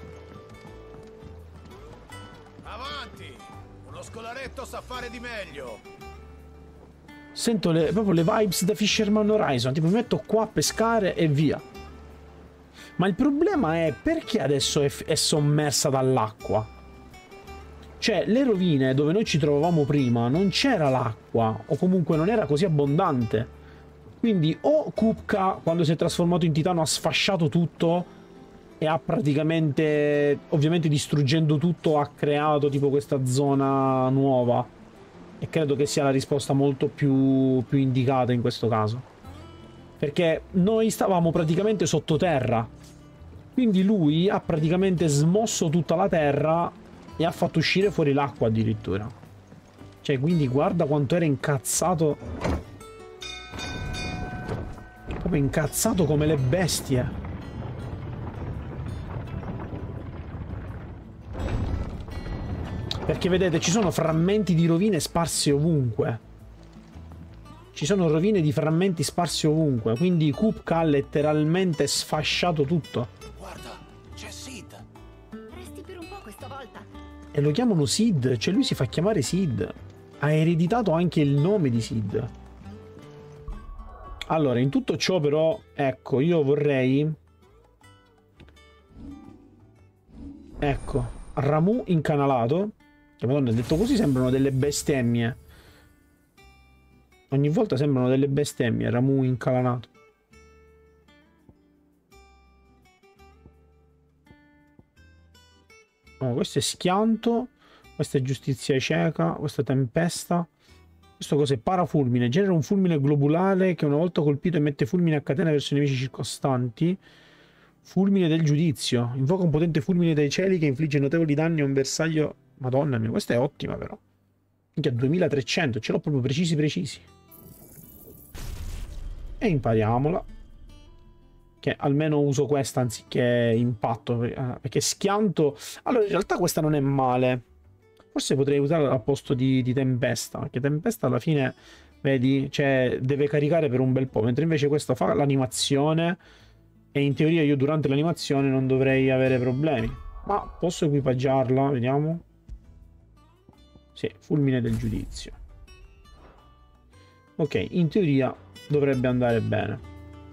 Avanti! Uno scolaretto sa fare di meglio. Sento proprio le vibes da Fisherman Horizon. Tipo mi metto qua a pescare e via. Ma il problema è perché adesso è sommersa dall'acqua. Cioè, le rovine dove noi ci trovavamo prima non c'era l'acqua, o comunque non era così abbondante. Quindi o Kupka, quando si è trasformato in titano, ha sfasciato tutto e ha praticamente, ovviamente distruggendo tutto, ha creato tipo questa zona nuova. E credo che sia la risposta molto più indicata in questo caso. Perché noi stavamo praticamente sottoterra. Quindi lui ha praticamente smosso tutta la terra e ha fatto uscire fuori l'acqua addirittura. Cioè, quindi guarda quanto era incazzato. Proprio incazzato come le bestie. Perché vedete, ci sono frammenti di rovine sparsi ovunque. Ci sono rovine di frammenti sparsi ovunque. Quindi Kupka ha letteralmente sfasciato tutto. Guarda, c'è Sid. Resti per un po' questa volta. E lo chiamano Sid, cioè lui si fa chiamare Sid. Ha ereditato anche il nome di Sid. Allora, in tutto ciò però, ecco, io vorrei... Ecco, Ramuh incanalato. Che madonna, detto così sembrano delle bestemmie. Ogni volta sembrano delle bestemmie, Ramuh incanalato. Oh, questo è schianto, questa è giustizia cieca, questa è tempesta. Questo cos'è? Parafulmine. Genera un fulmine globulare che una volta colpito emette fulmine a catena verso i nemici circostanti. Fulmine del giudizio. Invoca un potente fulmine dai cieli che infligge notevoli danni a un bersaglio. Madonna mia, questa è ottima però. Minchia, 2300, ce l'ho proprio precisi. E impariamola. Che almeno uso questa anziché impatto, perché schianto... Allora, in realtà questa non è male. Forse potrei usarla al posto di tempesta, perché tempesta alla fine, vedi, cioè deve caricare per un bel po', mentre invece questa fa l'animazione e in teoria io durante l'animazione non dovrei avere problemi. Ma posso equipaggiarla, vediamo. Sì, fulmine del giudizio. Ok, in teoria dovrebbe andare bene.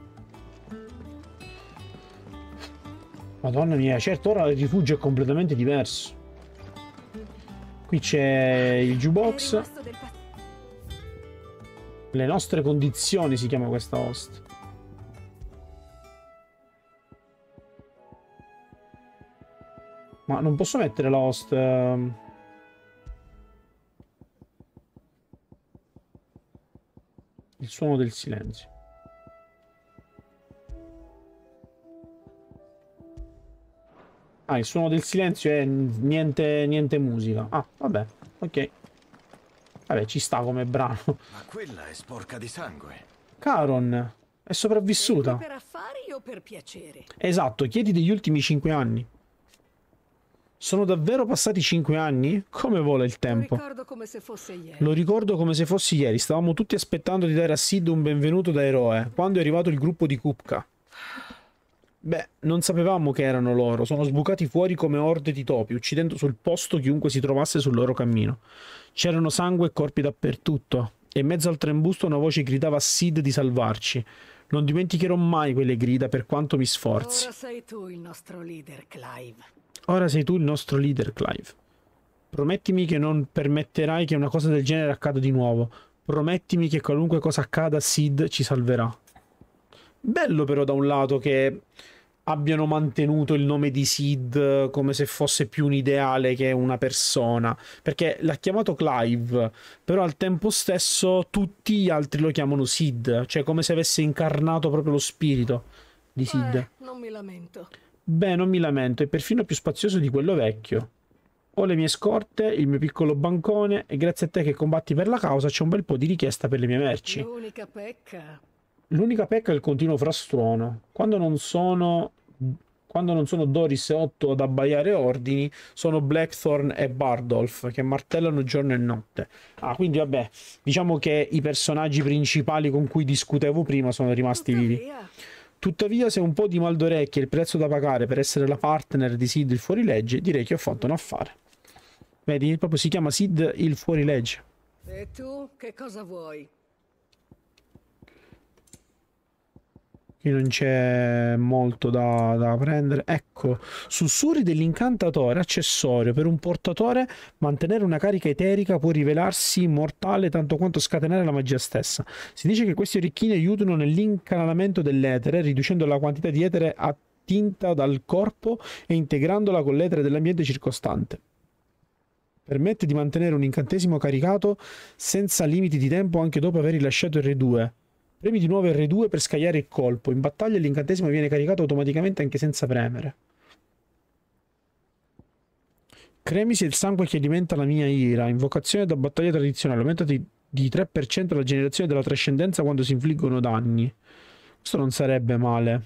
Madonna mia, certo ora il rifugio è completamente diverso. Qui c'è il jukebox. Le nostre condizioni si chiama questa host. Ma non posso mettere la host... Il suono del silenzio. Ah, il suono del silenzio è niente musica. Ah, vabbè, ok. Vabbè, ci sta come brano. Ma quella è sporca di sangue. Charon è sopravvissuta. Per affari o per piacere? Esatto, chiedi degli ultimi 5 anni. Sono davvero passati 5 anni? Come vola il tempo? Lo ricordo come se fosse ieri. Lo ricordo come se fosse ieri. Stavamo tutti aspettando di dare a Sid un benvenuto da eroe, quando è arrivato il gruppo di Kupka. Beh, non sapevamo che erano loro. Sono sbucati fuori come orde di topi, uccidendo sul posto chiunque si trovasse sul loro cammino. C'erano sangue e corpi dappertutto, e in mezzo al trambusto una voce gridava a Sid di salvarci. Non dimenticherò mai quelle grida per quanto mi sforzi. Ora sei tu il nostro leader, Clive. Ora sei tu il nostro leader, Clive. Promettimi che non permetterai che una cosa del genere accada di nuovo. Promettimi che qualunque cosa accada, Sid ci salverà. Bello però da un lato che abbiano mantenuto il nome di Sid come se fosse più un ideale che una persona, perché l'ha chiamato Clive, però al tempo stesso tutti gli altri lo chiamano Sid, cioè come se avesse incarnato proprio lo spirito di Sid. Non mi lamento. Beh, non mi lamento, è perfino più spazioso di quello vecchio. Ho le mie scorte, il mio piccolo bancone e grazie a te che combatti per la causa c'è un bel po' di richiesta per le mie merci. L'unica pecca è il continuo frastuono. Quando non sono Doris e Otto ad abbaiare ordini, sono Blackthorn e Bardolph che martellano giorno e notte. Ah, quindi vabbè, diciamo che i personaggi principali con cui discutevo prima sono rimasti vivi. Tuttavia, se un po' di mal d'orecchie è il prezzo da pagare per essere la partner di Sid il fuorilegge, direi che ho fatto un affare. Vedi, proprio si chiama Sid il fuorilegge. E tu che cosa vuoi? Qui non c'è molto da prendere. Ecco, sussurri dell'incantatore, accessorio per un portatore. Mantenere una carica eterica può rivelarsi mortale tanto quanto scatenare la magia stessa. Si dice che questi orecchini aiutano nell'incanalamento dell'etere, riducendo la quantità di etere attinta dal corpo e integrandola con l'etere dell'ambiente circostante. Permette di mantenere un incantesimo caricato senza limiti di tempo anche dopo aver rilasciato R2. Premi di nuovo R2 per scagliare il colpo. In battaglia l'incantesimo viene caricato automaticamente anche senza premere. Cremisi è il sangue che alimenta la mia ira. Invocazione da battaglia tradizionale. Aumenta di 3% la generazione della trascendenza quando si infliggono danni. Questo non sarebbe male.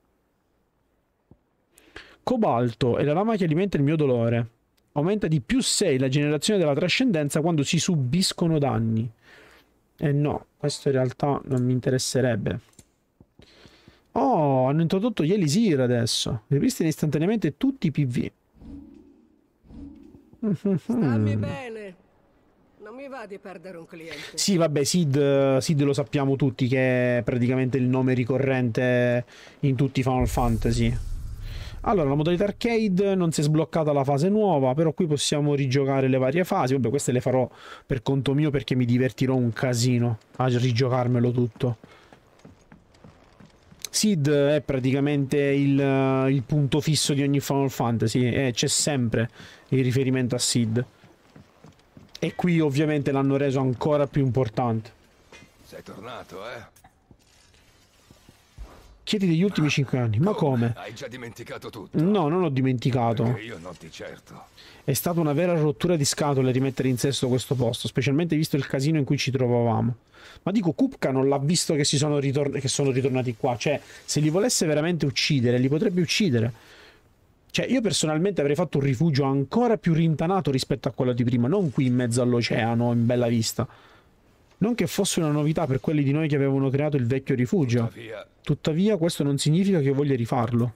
Cobalto è la lama che alimenta il mio dolore. Aumenta di più 6 la generazione della trascendenza quando si subiscono danni. No, questo in realtà non mi interesserebbe. Oh, hanno introdotto gli Elisir adesso. Ripristina istantaneamente tutti i PV. Stammi bene. Non mi va di perdere un cliente. Sì, vabbè, Sid lo sappiamo tutti che è praticamente il nome ricorrente in tutti i Final Fantasy. Allora, la modalità arcade non si è sbloccata la fase nuova, però qui possiamo rigiocare le varie fasi. Vabbè, queste le farò per conto mio perché mi divertirò un casino a rigiocarmelo tutto. Sid è praticamente il punto fisso di ogni Final Fantasy, c'è sempre il riferimento a Sid. E qui ovviamente l'hanno reso ancora più importante. Sei tornato, eh? Chiedi degli ultimi 5 anni. Ma come? Hai già dimenticato tutto? No, non ho dimenticato. Perché io non ti certo. È stata una vera rottura di scatole rimettere in sesto questo posto, specialmente visto il casino in cui ci trovavamo. Ma dico, Kupka non l'ha visto che sono ritornati qua. Cioè, se li volesse veramente uccidere, li potrebbe uccidere. Cioè, io personalmente avrei fatto un rifugio ancora più rintanato rispetto a quello di prima, non qui in mezzo all'oceano, in bella vista. Non che fosse una novità per quelli di noi che avevano creato il vecchio rifugio. Tuttavia, questo non significa che io voglia rifarlo.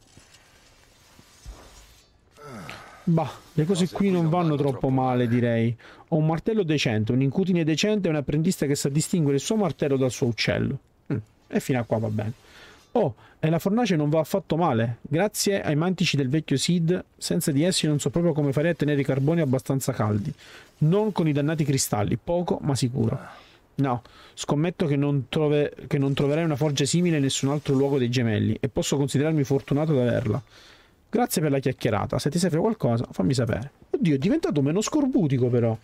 Bah, le cose qui non vanno troppo male, direi. Ho un martello decente, un incutine decente e un apprendista che sa distinguere il suo martello dal suo uccello. E fino a qua va bene. Oh, e la fornace non va affatto male. Grazie ai mantici del vecchio Sid, senza di essi non so proprio come farei a tenere i carboni abbastanza caldi. Non con i dannati cristalli, poco ma sicuro. No, scommetto che non troverai una forgia simile in nessun altro luogo dei gemelli e posso considerarmi fortunato ad averla. Grazie per la chiacchierata, se ti serve qualcosa fammi sapere. Oddio, è diventato meno scorbutico però.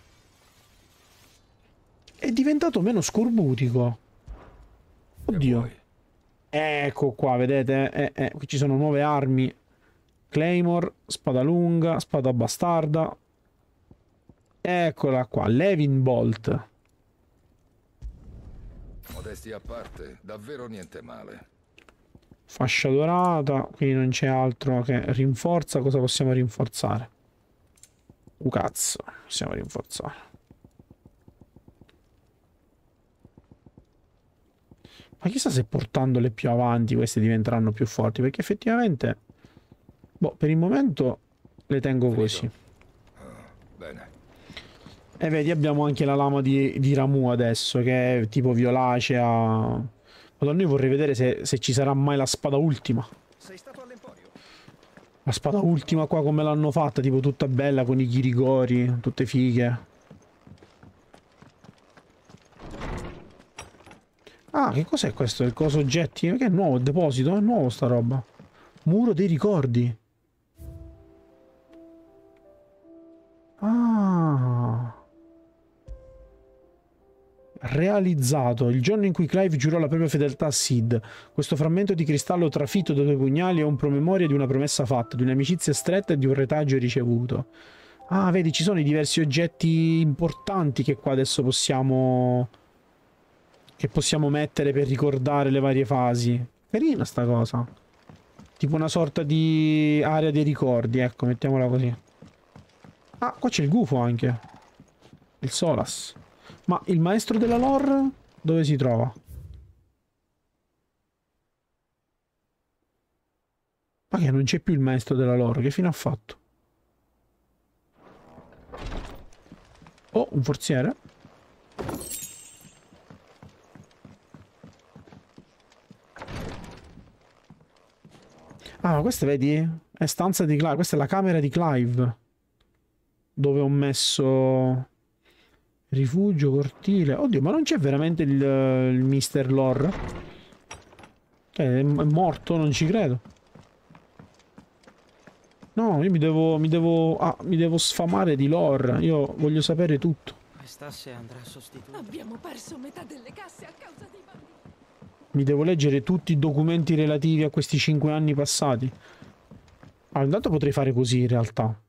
È diventato meno scorbutico. Oddio. Ecco qua, vedete? Qui ci sono nuove armi. Claymore, spada lunga, spada bastarda. Eccola qua, Levin Bolt. Modestia a parte, davvero niente male. Fascia dorata, qui non c'è altro che rinforza. Cosa possiamo rinforzare? Cazzo, possiamo rinforzare. Ma chissà se portandole più avanti queste diventeranno più forti, perché effettivamente, boh, per il momento le tengo così. Bene. E vedi, abbiamo anche la lama di Ramu adesso, che è tipo violacea. Madonna, io vorrei vedere se ci sarà mai la spada ultima. Sei stato all'Emporio? La spada ultima qua come l'hanno fatta, tipo tutta bella con i chirigori, tutte fighe. Ah, che cos'è questo? Il coso oggetti? Che è nuovo? Il deposito? È nuovo sta roba. Muro dei ricordi. Ah. Realizzato il giorno in cui Clive giurò la propria fedeltà a Sid. Questo frammento di cristallo trafitto da 2 pugnali è un promemoria di una promessa fatta, di un'amicizia stretta e di un retaggio ricevuto. Ah, vedi, ci sono i diversi oggetti importanti che qua adesso possiamo... che possiamo mettere per ricordare le varie fasi. Carina sta cosa. Tipo una sorta di area dei ricordi, ecco, mettiamola così. Ah, qua c'è il gufo anche. Il Solas. Ma il maestro della lore dove si trova? Ma che non c'è più il maestro della lore, che fine ha fatto? Oh, un forziere. Ah, ma questa vedi? È stanza di Clive. Questa è la camera di Clive. Dove ho messo... rifugio, cortile. Oddio, ma non c'è veramente il Mr. Lore? È morto? Non ci credo. No, io mi devo sfamare di lore. Io voglio sapere tutto. Quest'asse andrà sostituito. Abbiamo perso metà delle casse a causa dei banditi. Mi devo leggere tutti i documenti relativi a questi 5 anni passati. Allora, intanto potrei fare così in realtà.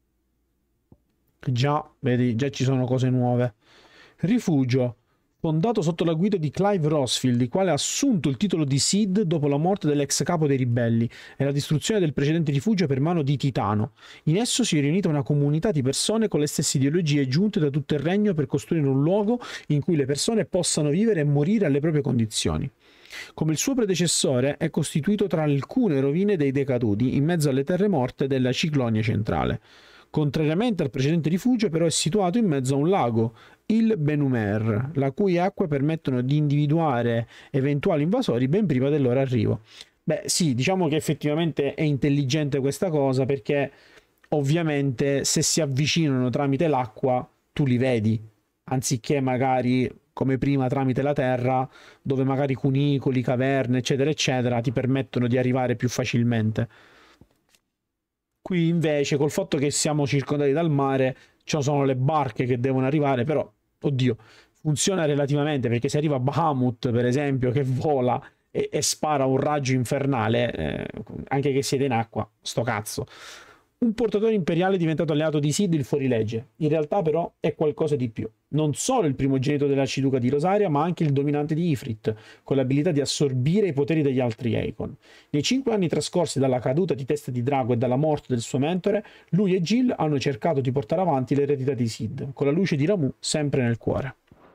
Già, vedi, già ci sono cose nuove. Rifugio. Fondato sotto la guida di Clive Rosfield, il quale ha assunto il titolo di Sid dopo la morte dell'ex capo dei ribelli e la distruzione del precedente rifugio per mano di Titano. In esso si è riunita una comunità di persone con le stesse ideologie giunte da tutto il regno per costruire un luogo in cui le persone possano vivere e morire alle proprie condizioni. Come il suo predecessore, è costituito tra alcune rovine dei decaduti, in mezzo alle terre morte della Ciclonia centrale. Contrariamente al precedente rifugio, però, è situato in mezzo a un lago, il Benumer, la cui acque permettono di individuare eventuali invasori ben prima del loro arrivo. Beh, sì, diciamo che effettivamente è intelligente questa cosa, perché ovviamente se si avvicinano tramite l'acqua, tu li vedi, anziché magari come prima tramite la terra, dove magari cunicoli, caverne, eccetera, eccetera, ti permettono di arrivare più facilmente. Qui invece, col fatto che siamo circondati dal mare, ci sono le barche che devono arrivare, però, oddio, funziona relativamente, perché se arriva Bahamut, per esempio, che vola e spara un raggio infernale, anche che siete in acqua, sto cazzo. Un portatore imperiale diventato alleato di Sid, il fuorilegge. In realtà però è qualcosa di più. Non solo il primogenito dell'arciduca di Rosaria, ma anche il dominante di Ifrit, con l'abilità di assorbire i poteri degli altri Eikon. Nei 5 anni trascorsi dalla caduta di Testa di Drago e dalla morte del suo mentore, lui e Jill hanno cercato di portare avanti l'eredità di Sid, con la luce di Ramuh sempre nel cuore.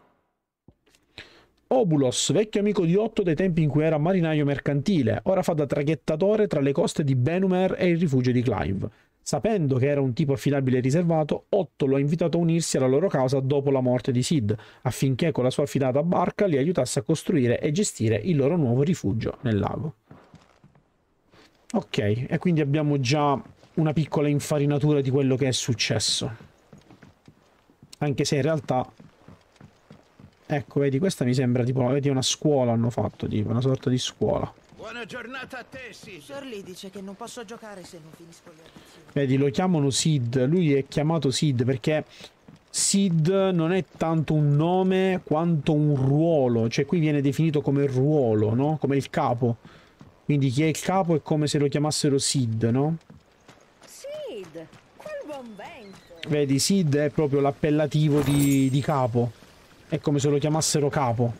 Obulos, vecchio amico di Otto dai tempi in cui era marinaio mercantile, ora fa da traghettatore tra le coste di Benumer e il rifugio di Clive. Sapendo che era un tipo affidabile e riservato, Otto lo ha invitato a unirsi alla loro causa dopo la morte di Sid, affinché con la sua affidata barca li aiutasse a costruire e gestire il loro nuovo rifugio nel lago. Ok, e quindi abbiamo già una piccola infarinatura di quello che è successo. Anche se in realtà... Ecco, vedi, questa mi sembra tipo... Vedi, una scuola hanno fatto, tipo, una sorta di scuola. Buona giornata a te, Sid. Shirley dice che non posso giocare se non finisco le lezioni. Vedi, lo chiamano Sid, lui è chiamato Sid perché Sid non è tanto un nome quanto un ruolo, cioè qui viene definito come ruolo, no? Come il capo. Quindi chi è il capo è come se lo chiamassero Sid, no? Sid, quel buon vento. Vedi, Sid è proprio l'appellativo di capo, è come se lo chiamassero capo.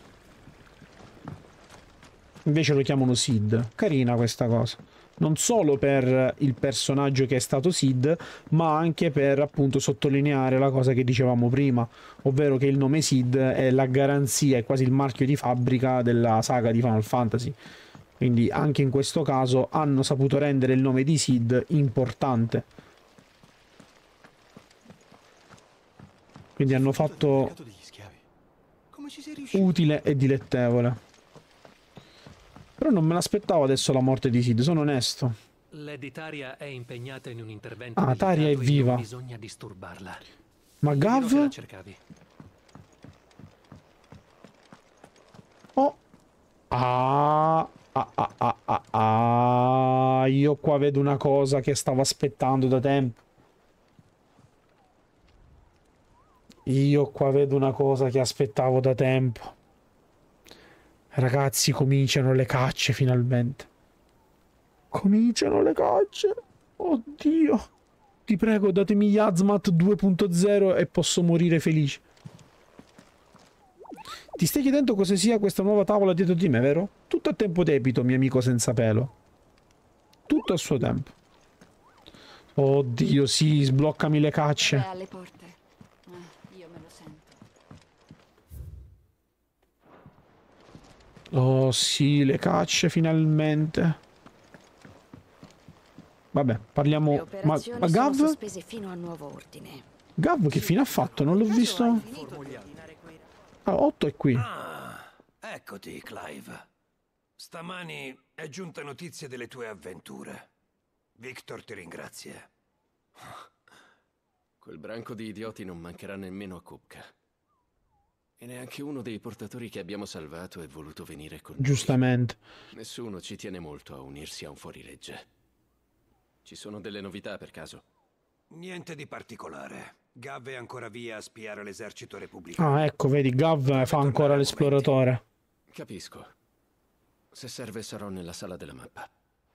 Invece lo chiamano Sid. Carina questa cosa. Non solo per il personaggio che è stato Sid, ma anche per appunto sottolineare la cosa che dicevamo prima, ovvero che il nome Sid è la garanzia, è quasi il marchio di fabbrica della saga di Final Fantasy. Quindi anche in questo caso hanno saputo rendere il nome di Sid importante. Quindi hanno fatto utile e dilettevole. Però non me l'aspettavo adesso la morte di Sid, sono onesto. Lady Taria è impegnata in un intervento. Ah, Taria è viva. Non bisogna disturbarla. Ma Gav? Oh. Io qua vedo una cosa che stavo aspettando da tempo. Io qua vedo una cosa che aspettavo da tempo. Ragazzi, cominciano le cacce finalmente. Cominciano le cacce. Oddio. Ti prego, datemi Yazmat 2.0 e posso morire felice. Ti stai chiedendo cosa sia questa nuova tavola dietro di me, vero? Tutto a tempo debito, mio amico senza pelo. Tutto a suo tempo. Oddio, sì, sbloccami le cacce. È alle porte. Io me lo sento. Oh sì, le cacce finalmente. Vabbè, parliamo... Ma Gav? Sono sospese fino a nuovo ordine. Gav che fine ha fatto? Non l'ho visto. Ah, 8 è qui. Eccoti, Clive. Stamani è giunta notizia delle tue avventure. Victor ti ringrazia. Quel branco di idioti non mancherà nemmeno a Kupka. E neanche uno dei portatori che abbiamo salvato è voluto venire con noi. Giustamente. Nessuno ci tiene molto a unirsi a un fuorilegge. Ci sono delle novità per caso? Niente di particolare. Gav è ancora via a spiare l'esercito repubblicano. Ah, ecco, vedi, Gav fa ancora l'esploratore. Capisco. Se serve sarò nella sala della mappa.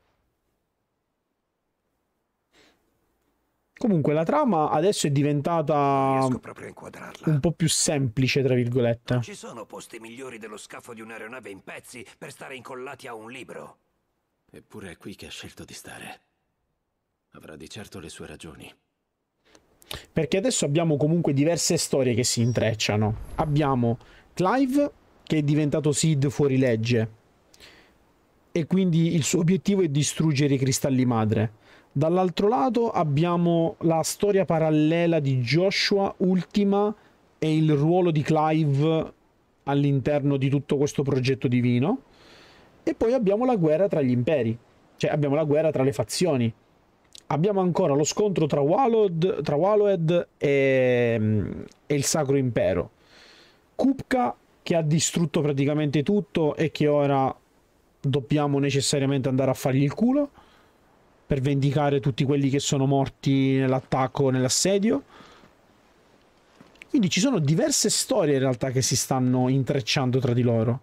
Comunque la trama adesso è diventata un po' più semplice, tra virgolette. Non ci sono posti migliori dello scafo di un'aeronave in pezzi per stare incollati a un libro. Eppure è qui che ha scelto di stare. Avrà di certo le sue ragioni. Perché adesso abbiamo comunque diverse storie che si intrecciano. Abbiamo Clive che è diventato Sid fuorilegge e quindi il suo obiettivo è distruggere i cristalli madre. Dall'altro lato abbiamo la storia parallela di Joshua Ultima e il ruolo di Clive all'interno di tutto questo progetto divino. E poi abbiamo la guerra tra gli imperi, cioè abbiamo la guerra tra le fazioni. Abbiamo ancora lo scontro tra Waloed e il Sacro Impero. Kupka che ha distrutto praticamente tutto e che ora dobbiamo necessariamente andare a fargli il culo per vendicare tutti quelli che sono morti nell'attacco, nell'assedio. Quindi ci sono diverse storie in realtà che si stanno intrecciando tra di loro.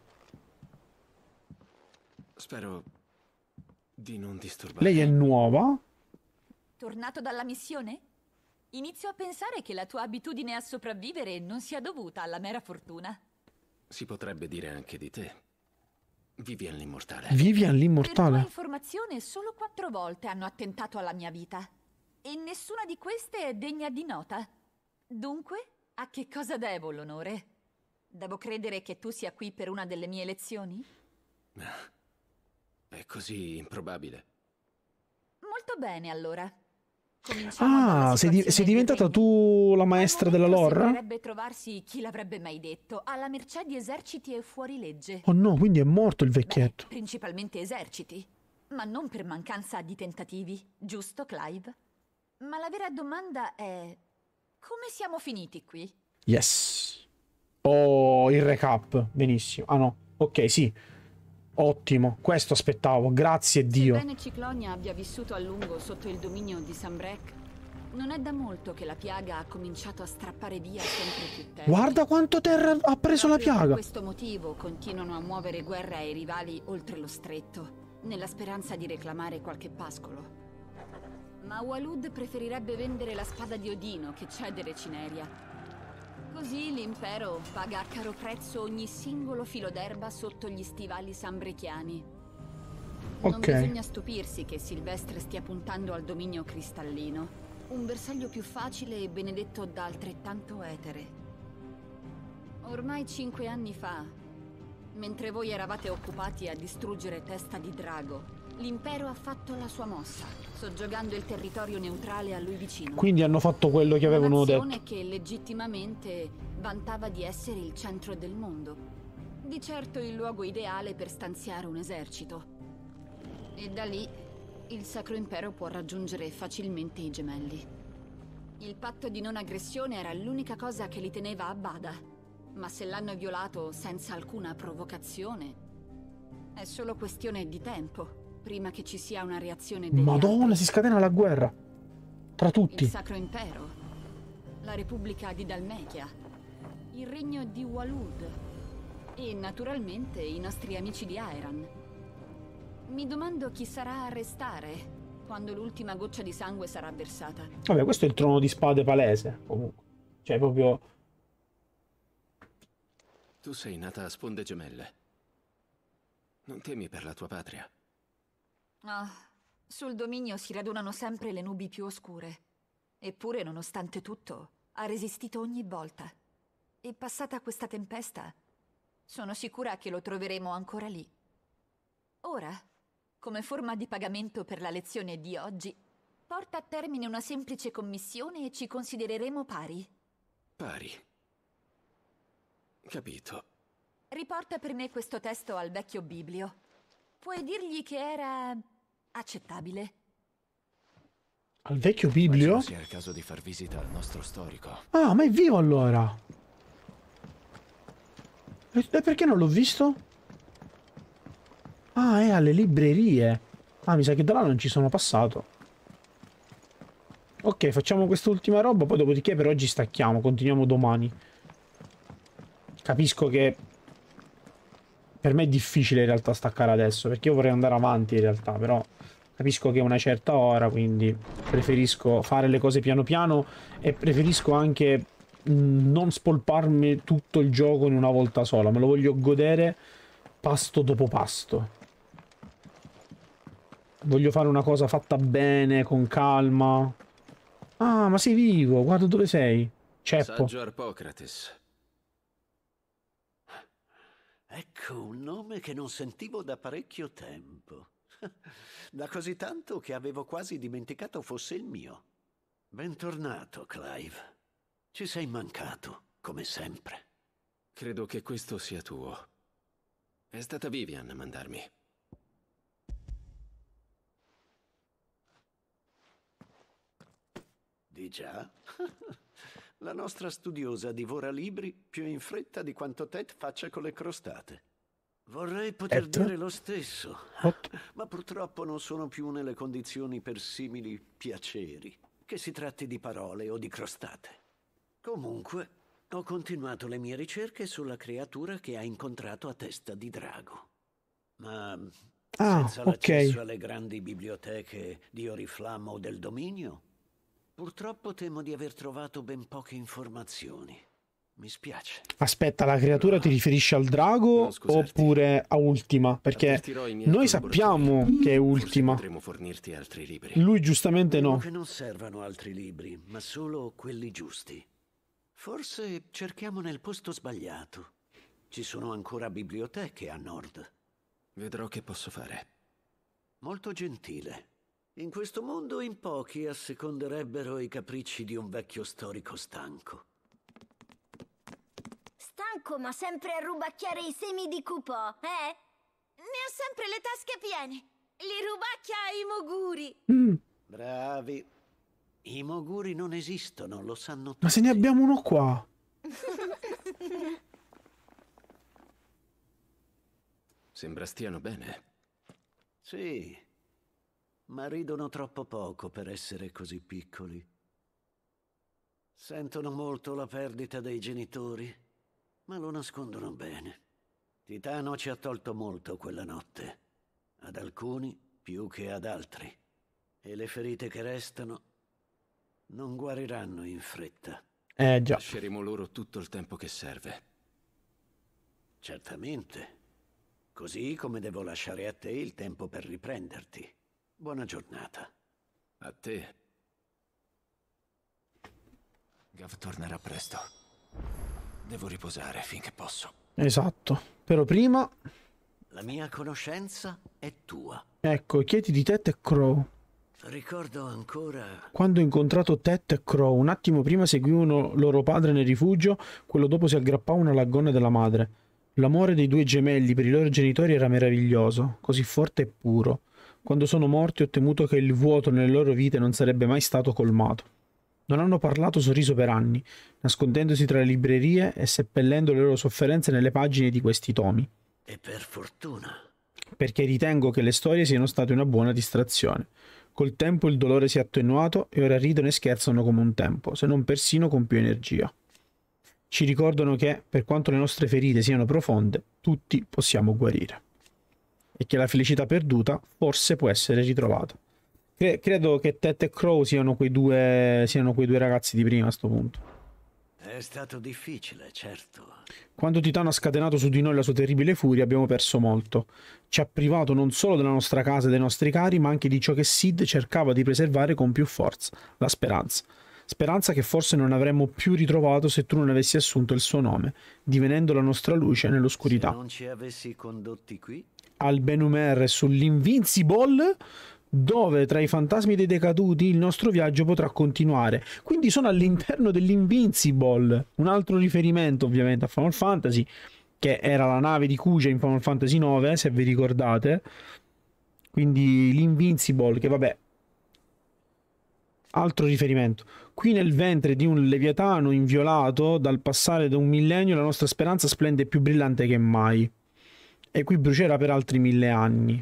Spero di non disturbare. Lei è nuova. Tornato dalla missione? Inizio a pensare che la tua abitudine a sopravvivere non sia dovuta alla mera fortuna. Si potrebbe dire anche di te. Vivian l'Immortale. Vivian l'Immortale? Per tua informazione, solo 4 volte hanno attentato alla mia vita. E nessuna di queste è degna di nota. Dunque, a che cosa devo l'onore? Devo credere che tu sia qui per una delle mie lezioni? È così improbabile. Molto bene, allora. Sei diventata tu la maestra della lore? Sembrerebbe trovarsi, chi l'avrebbe mai detto, alla mercé di eserciti e fuorilegge. Oh no, quindi è morto il vecchietto. Principalmente eserciti, ma non per mancanza di tentativi, giusto, Clive? Ma la vera domanda è: come siamo finiti qui? Yes. Oh, il recap. Benissimo. Ah no, ok, sì. Ottimo, questo aspettavo, grazie Dio. Sebbene Ciclonia abbia vissuto a lungo sotto il dominio di Sanbreque, non è da molto che la piaga ha cominciato a strappare via sempre più terra. Guarda quanto terra ha preso la piaga. Per questo motivo continuano a muovere guerra ai rivali oltre lo stretto, nella speranza di reclamare qualche pascolo. Ma Walud preferirebbe vendere la spada di Odino che cedere Cineria. Così l'impero paga a caro prezzo ogni singolo filo d'erba sotto gli stivali sambrechiani. Non bisogna stupirsi che Silvestre stia puntando al dominio cristallino, un bersaglio più facile e benedetto da altrettanto etere. Ormai 5 anni fa, mentre voi eravate occupati a distruggere Testa di Drago, l'impero ha fatto la sua mossa, soggiogando il territorio neutrale a lui vicino. Quindi hanno fatto quello che avevano detto. Un'azione che legittimamente vantava di essere il centro del mondo. Di certo il luogo ideale per stanziare un esercito. E da lì il Sacro Impero può raggiungere facilmente i gemelli. Il patto di non aggressione era l'unica cosa che li teneva a bada. Ma se l'hanno violato senza alcuna provocazione, è solo questione di tempo prima che ci sia una reazione degli Madonna, altri. si scatena la guerra tra tutti. Il Sacro Impero, la Repubblica di Dalmechia, il regno di Walud e naturalmente i nostri amici di Aeran. Mi domando chi sarà a restare quando l'ultima goccia di sangue sarà versata. Vabbè, questo è il trono di spade palese, comunque. Cioè, proprio... Tu sei nata a sponde gemelle. Non temi per la tua patria? Ah, sul dominio si radunano sempre le nubi più oscure. Eppure, nonostante tutto, ha resistito ogni volta. E passata questa tempesta, sono sicura che lo troveremo ancora lì. Ora, come forma di pagamento per la lezione di oggi, porta a termine una semplice commissione e ci considereremo pari. Pari. Capito. Riporta per me questo testo al vecchio Biblio. Puoi dirgli che era... accettabile. Al vecchio Biblio? Immagino sia il caso di far visita al nostro storico. Ah, ma è vivo allora! E perché non l'ho visto? Ah, è alle librerie. Ah, mi sa che da là non ci sono passato. Ok, facciamo quest'ultima roba, poi dopodiché per oggi stacchiamo, continuiamo domani. Capisco che per me è difficile in realtà staccare adesso, perché io vorrei andare avanti in realtà, però capisco che è una certa ora, quindi preferisco fare le cose piano piano e preferisco anche non spolparmi tutto il gioco in una volta sola, me lo voglio godere pasto dopo pasto. Voglio fare una cosa fatta bene, con calma. Ah, ma sei vivo, guarda dove sei. Ceppo. Saggio Arpocrates. Ecco un nome che non sentivo da parecchio tempo. Da così tanto che avevo quasi dimenticato fosse il mio. Bentornato, Clive. Ci sei mancato, come sempre. Credo che questo sia tuo. È stata Vivian a mandarmi. Di già? La nostra studiosa divora libri più in fretta di quanto Ted faccia con le crostate. Vorrei poter dire lo stesso, ma purtroppo non sono più nelle condizioni per simili piaceri, che si tratti di parole o di crostate. Comunque, ho continuato le mie ricerche sulla creatura che ha incontrato a testa di drago. Ma senza l'accesso alle grandi biblioteche di Oriflamma o del Dominio, purtroppo temo di aver trovato ben poche informazioni. Mi spiace. Aspetta, la creatura ti riferisce al drago oppure a Ultima? Perché noi sappiamo che è Ultima. Potremo fornirti altri libri. Lui giustamente no. Che non servano altri libri, ma solo quelli giusti. Forse cerchiamo nel posto sbagliato. Ci sono ancora biblioteche a nord. Vedrò che posso fare. Molto gentile. In questo mondo in pochi asseconderebbero i capricci di un vecchio storico stanco. Stanco, ma sempre a rubacchiare i semi di Cupò, eh? Ne ha sempre le tasche piene. Li rubacchia ai moguri. Bravi. I moguri non esistono, lo sanno tutti. Ma se ne abbiamo uno qua. Sembra stiano bene. Sì, ma ridono troppo poco per essere così piccoli. Sentono molto la perdita dei genitori, ma lo nascondono bene. Titano ci ha tolto molto quella notte, ad alcuni più che ad altri, e le ferite che restano non guariranno in fretta. Già. Lasceremo loro tutto il tempo che serve. Certamente. Così come devo lasciare a te il tempo per riprenderti. Buona giornata. A te. Gav tornerà presto. Devo riposare finché posso. Esatto. Però prima... La mia conoscenza è tua. Ecco, chiedi di Tet e Crow. Ricordo ancora... Quando ho incontrato Tet e Crow, un attimo prima seguivano loro padre nel rifugio, quello dopo si aggrappavano alla gonna della madre. L'amore dei due gemelli per i loro genitori era meraviglioso, così forte e puro. Quando sono morti ho temuto che il vuoto nelle loro vite non sarebbe mai stato colmato. Non hanno parlato sorriso per anni, nascondendosi tra le librerie e seppellendo le loro sofferenze nelle pagine di questi tomi. E per fortuna. Perché ritengo che le storie siano state una buona distrazione. Col tempo il dolore si è attenuato e ora ridono e scherzano come un tempo, se non persino con più energia. Ci ricordano che, per quanto le nostre ferite siano profonde, tutti possiamo guarire. E che la felicità perduta forse può essere ritrovata. Credo che Tet e Crow siano quei due ragazzi di prima a sto punto. È stato difficile, certo. Quando Titano ha scatenato su di noi la sua terribile furia, abbiamo perso molto. Ci ha privato non solo della nostra casa e dei nostri cari, ma anche di ciò che Sid cercava di preservare con più forza, la speranza. Speranza che forse non avremmo più ritrovato se tu non avessi assunto il suo nome, divenendo la nostra luce nell'oscurità. Se non ci avessi condotti qui? Al Ben-Hur sull'Invincible, dove tra i fantasmi dei decaduti il nostro viaggio potrà continuare. Quindi sono all'interno dell'Invincible, un altro riferimento ovviamente a Final Fantasy, che era la nave di Kuja in Final Fantasy 9, se vi ricordate. Quindi l'Invincible, che vabbè, altro riferimento. Qui nel ventre di un leviatano inviolato dal passare da un millennio, la nostra speranza splende più brillante che mai. E qui brucerà per altri 1000 anni.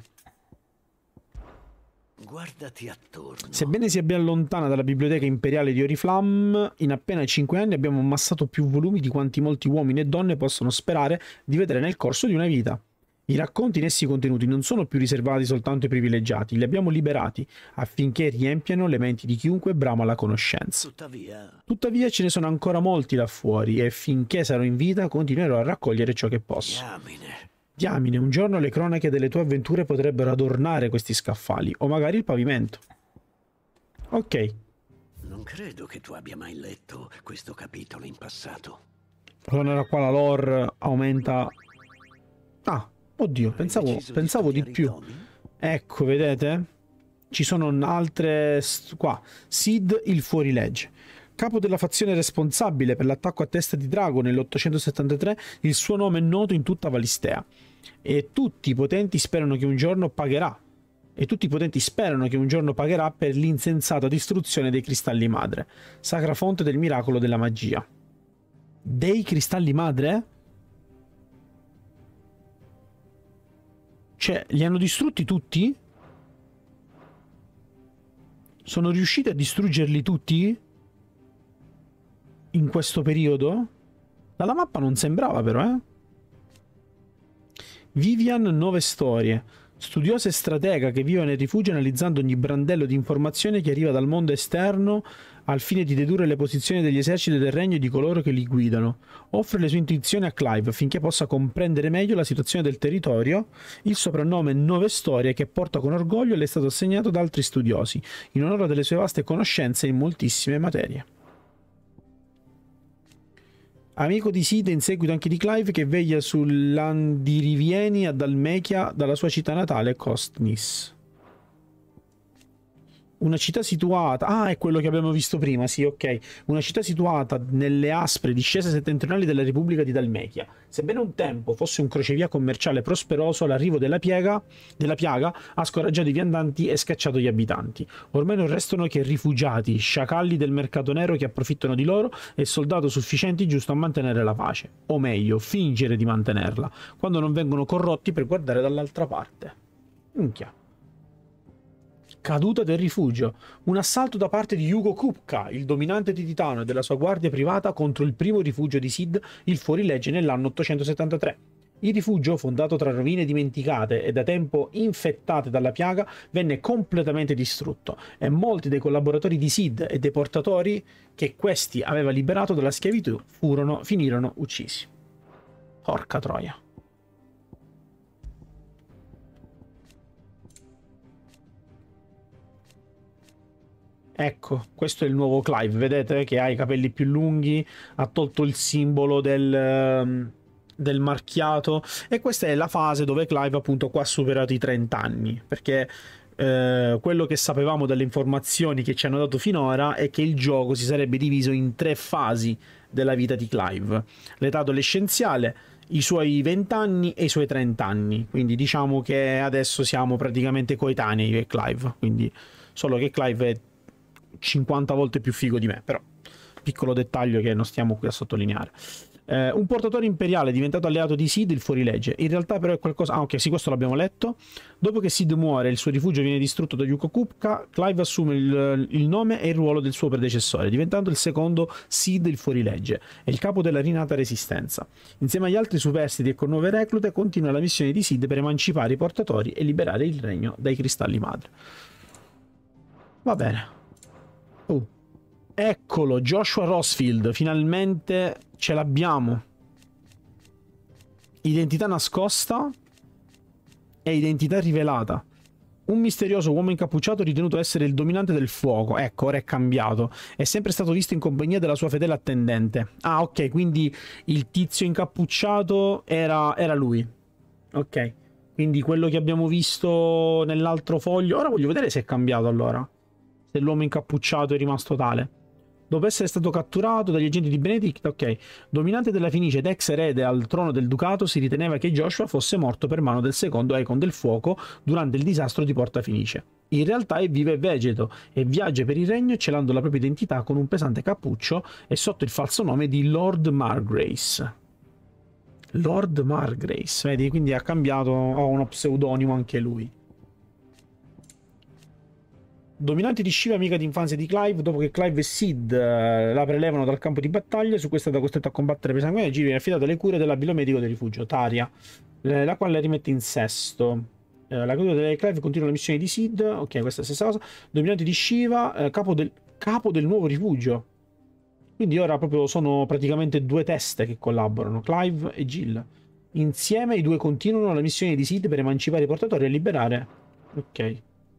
Guardati attorno. Sebbene sia ben lontana dalla biblioteca imperiale di Oriflamme, in appena 5 anni abbiamo ammassato più volumi di quanti molti uomini e donne possono sperare di vedere nel corso di una vita. I racconti in essi contenuti non sono più riservati soltanto ai privilegiati, li abbiamo liberati affinché riempiano le menti di chiunque brama la conoscenza. Tuttavia ce ne sono ancora molti là fuori e finché sarò in vita continuerò a raccogliere ciò che posso. Diamine, un giorno le cronache delle tue avventure potrebbero adornare questi scaffali, o magari il pavimento. Ok. Non credo che tu abbia mai letto questo capitolo in passato. Allora qua la lore aumenta... Ah, oddio, pensavo di più. Ecco, vedete? Ci sono altre... Qua, Sid il fuorilegge. Capo della fazione responsabile per l'attacco a Testa di Drago nell'873, il suo nome è noto in tutta Valistea. E tutti i potenti sperano che un giorno pagherà. Per l'insensata distruzione dei cristalli madre, sacra fonte del miracolo della magia. Dei cristalli madre? Cioè, li hanno distrutti tutti? Sono riusciti a distruggerli tutti? In questo periodo? Dalla mappa non sembrava però, eh? Vivian, 9 storie. Studiosa e stratega che vive nel rifugio analizzando ogni brandello di informazione che arriva dal mondo esterno al fine di dedurre le posizioni degli eserciti del regno e di coloro che li guidano. Offre le sue intuizioni a Clive affinché possa comprendere meglio la situazione del territorio. Il soprannome 9 storie che porta con orgoglio le è stato assegnato da altri studiosi, in onore delle sue vaste conoscenze in moltissime materie. Amico di Sid e in seguito anche di Clive, che veglia sull'andirivieni a Dalmechia dalla sua città natale, Costnis. Una città situata... Ah, è quello che abbiamo visto prima, sì, ok. Una città situata nelle aspre discese settentrionali della Repubblica di Dalmechia. Sebbene un tempo fosse un crocevia commerciale prosperoso, l'arrivo della piaga ha scoraggiato i viandanti e scacciato gli abitanti. Ormai non restano che rifugiati, sciacalli del mercato nero che approfittano di loro e soldati sufficienti giusto a mantenere la pace. O meglio, fingere di mantenerla, quando non vengono corrotti per guardare dall'altra parte. Minchia. Caduta del rifugio. Un assalto da parte di Hugo Kupka, il dominante di Titano e della sua guardia privata contro il primo rifugio di Sid, il fuorilegge, nell'anno 873. Il rifugio, fondato tra rovine dimenticate e da tempo infettate dalla piaga, venne completamente distrutto e molti dei collaboratori di Sid e dei portatori che questi aveva liberato dalla schiavitù finirono uccisi. Porca troia. Ecco, questo è il nuovo Clive, vedete che ha i capelli più lunghi, ha tolto il simbolo del marchiato, e questa è la fase dove Clive appunto qua ha superato i 30 anni, perché quello che sapevamo dalle informazioni che ci hanno dato finora è che il gioco si sarebbe diviso in 3 fasi della vita di Clive: l'età adolescenziale, i suoi 20 anni e i suoi 30 anni, quindi diciamo che adesso siamo praticamente coetanei io e Clive, quindi solo che Clive è 50 volte più figo di me, però piccolo dettaglio che non stiamo qui a sottolineare. Un portatore imperiale diventato alleato di Sid, il fuorilegge. In realtà però è qualcosa... Ah, ok, sì, questo l'abbiamo letto. Dopo che Sid muore e il suo rifugio viene distrutto da Hugo Kupka, Clive assume il nome e il ruolo del suo predecessore, diventando il secondo Sid il fuorilegge e il capo della rinata resistenza. Insieme agli altri superstiti e con nuove reclute continua la missione di Sid per emancipare i portatori e liberare il regno dai cristalli madre. Va bene. Eccolo, Joshua Rosfield. Finalmente ce l'abbiamo. Identità nascosta e identità rivelata. Un misterioso uomo incappucciato ritenuto essere il dominante del fuoco. Ecco, ora è cambiato. È sempre stato visto in compagnia della sua fedele attendente. Ah, ok, quindi il tizio incappucciato era lui. Ok, quindi quello che abbiamo visto nell'altro foglio. Ora voglio vedere se è cambiato allora. Se l'uomo incappucciato è rimasto tale. Dopo essere stato catturato dagli agenti di Benedict, ok. Dominante della Fenice ed ex erede al trono del ducato, si riteneva che Joshua fosse morto per mano del secondo Icon del fuoco durante il disastro di Porta Fenice. In realtà è vivo e vegeto e viaggia per il regno celando la propria identità con un pesante cappuccio e sotto il falso nome di Lord Margrace. Lord Margrace, vedi? Quindi ha cambiato, ha uno pseudonimo anche lui. Dominante di Shiva, amica d'infanzia di Clive, dopo che Clive e Sid la prelevano dal campo di battaglia, su cui è stata costretta a combattere per sangue, Giri viene affidata alle cure dell'abile medico del rifugio, Taria, la quale la rimette in sesto. La caduta di Clive continua la missione di Sid, ok, questa è la stessa cosa. Dominante di Shiva, capo del nuovo rifugio. Quindi ora proprio sono praticamente due teste che collaborano, Clive e Jill. Insieme i due continuano la missione di Sid per emancipare i portatori e liberare... Ok.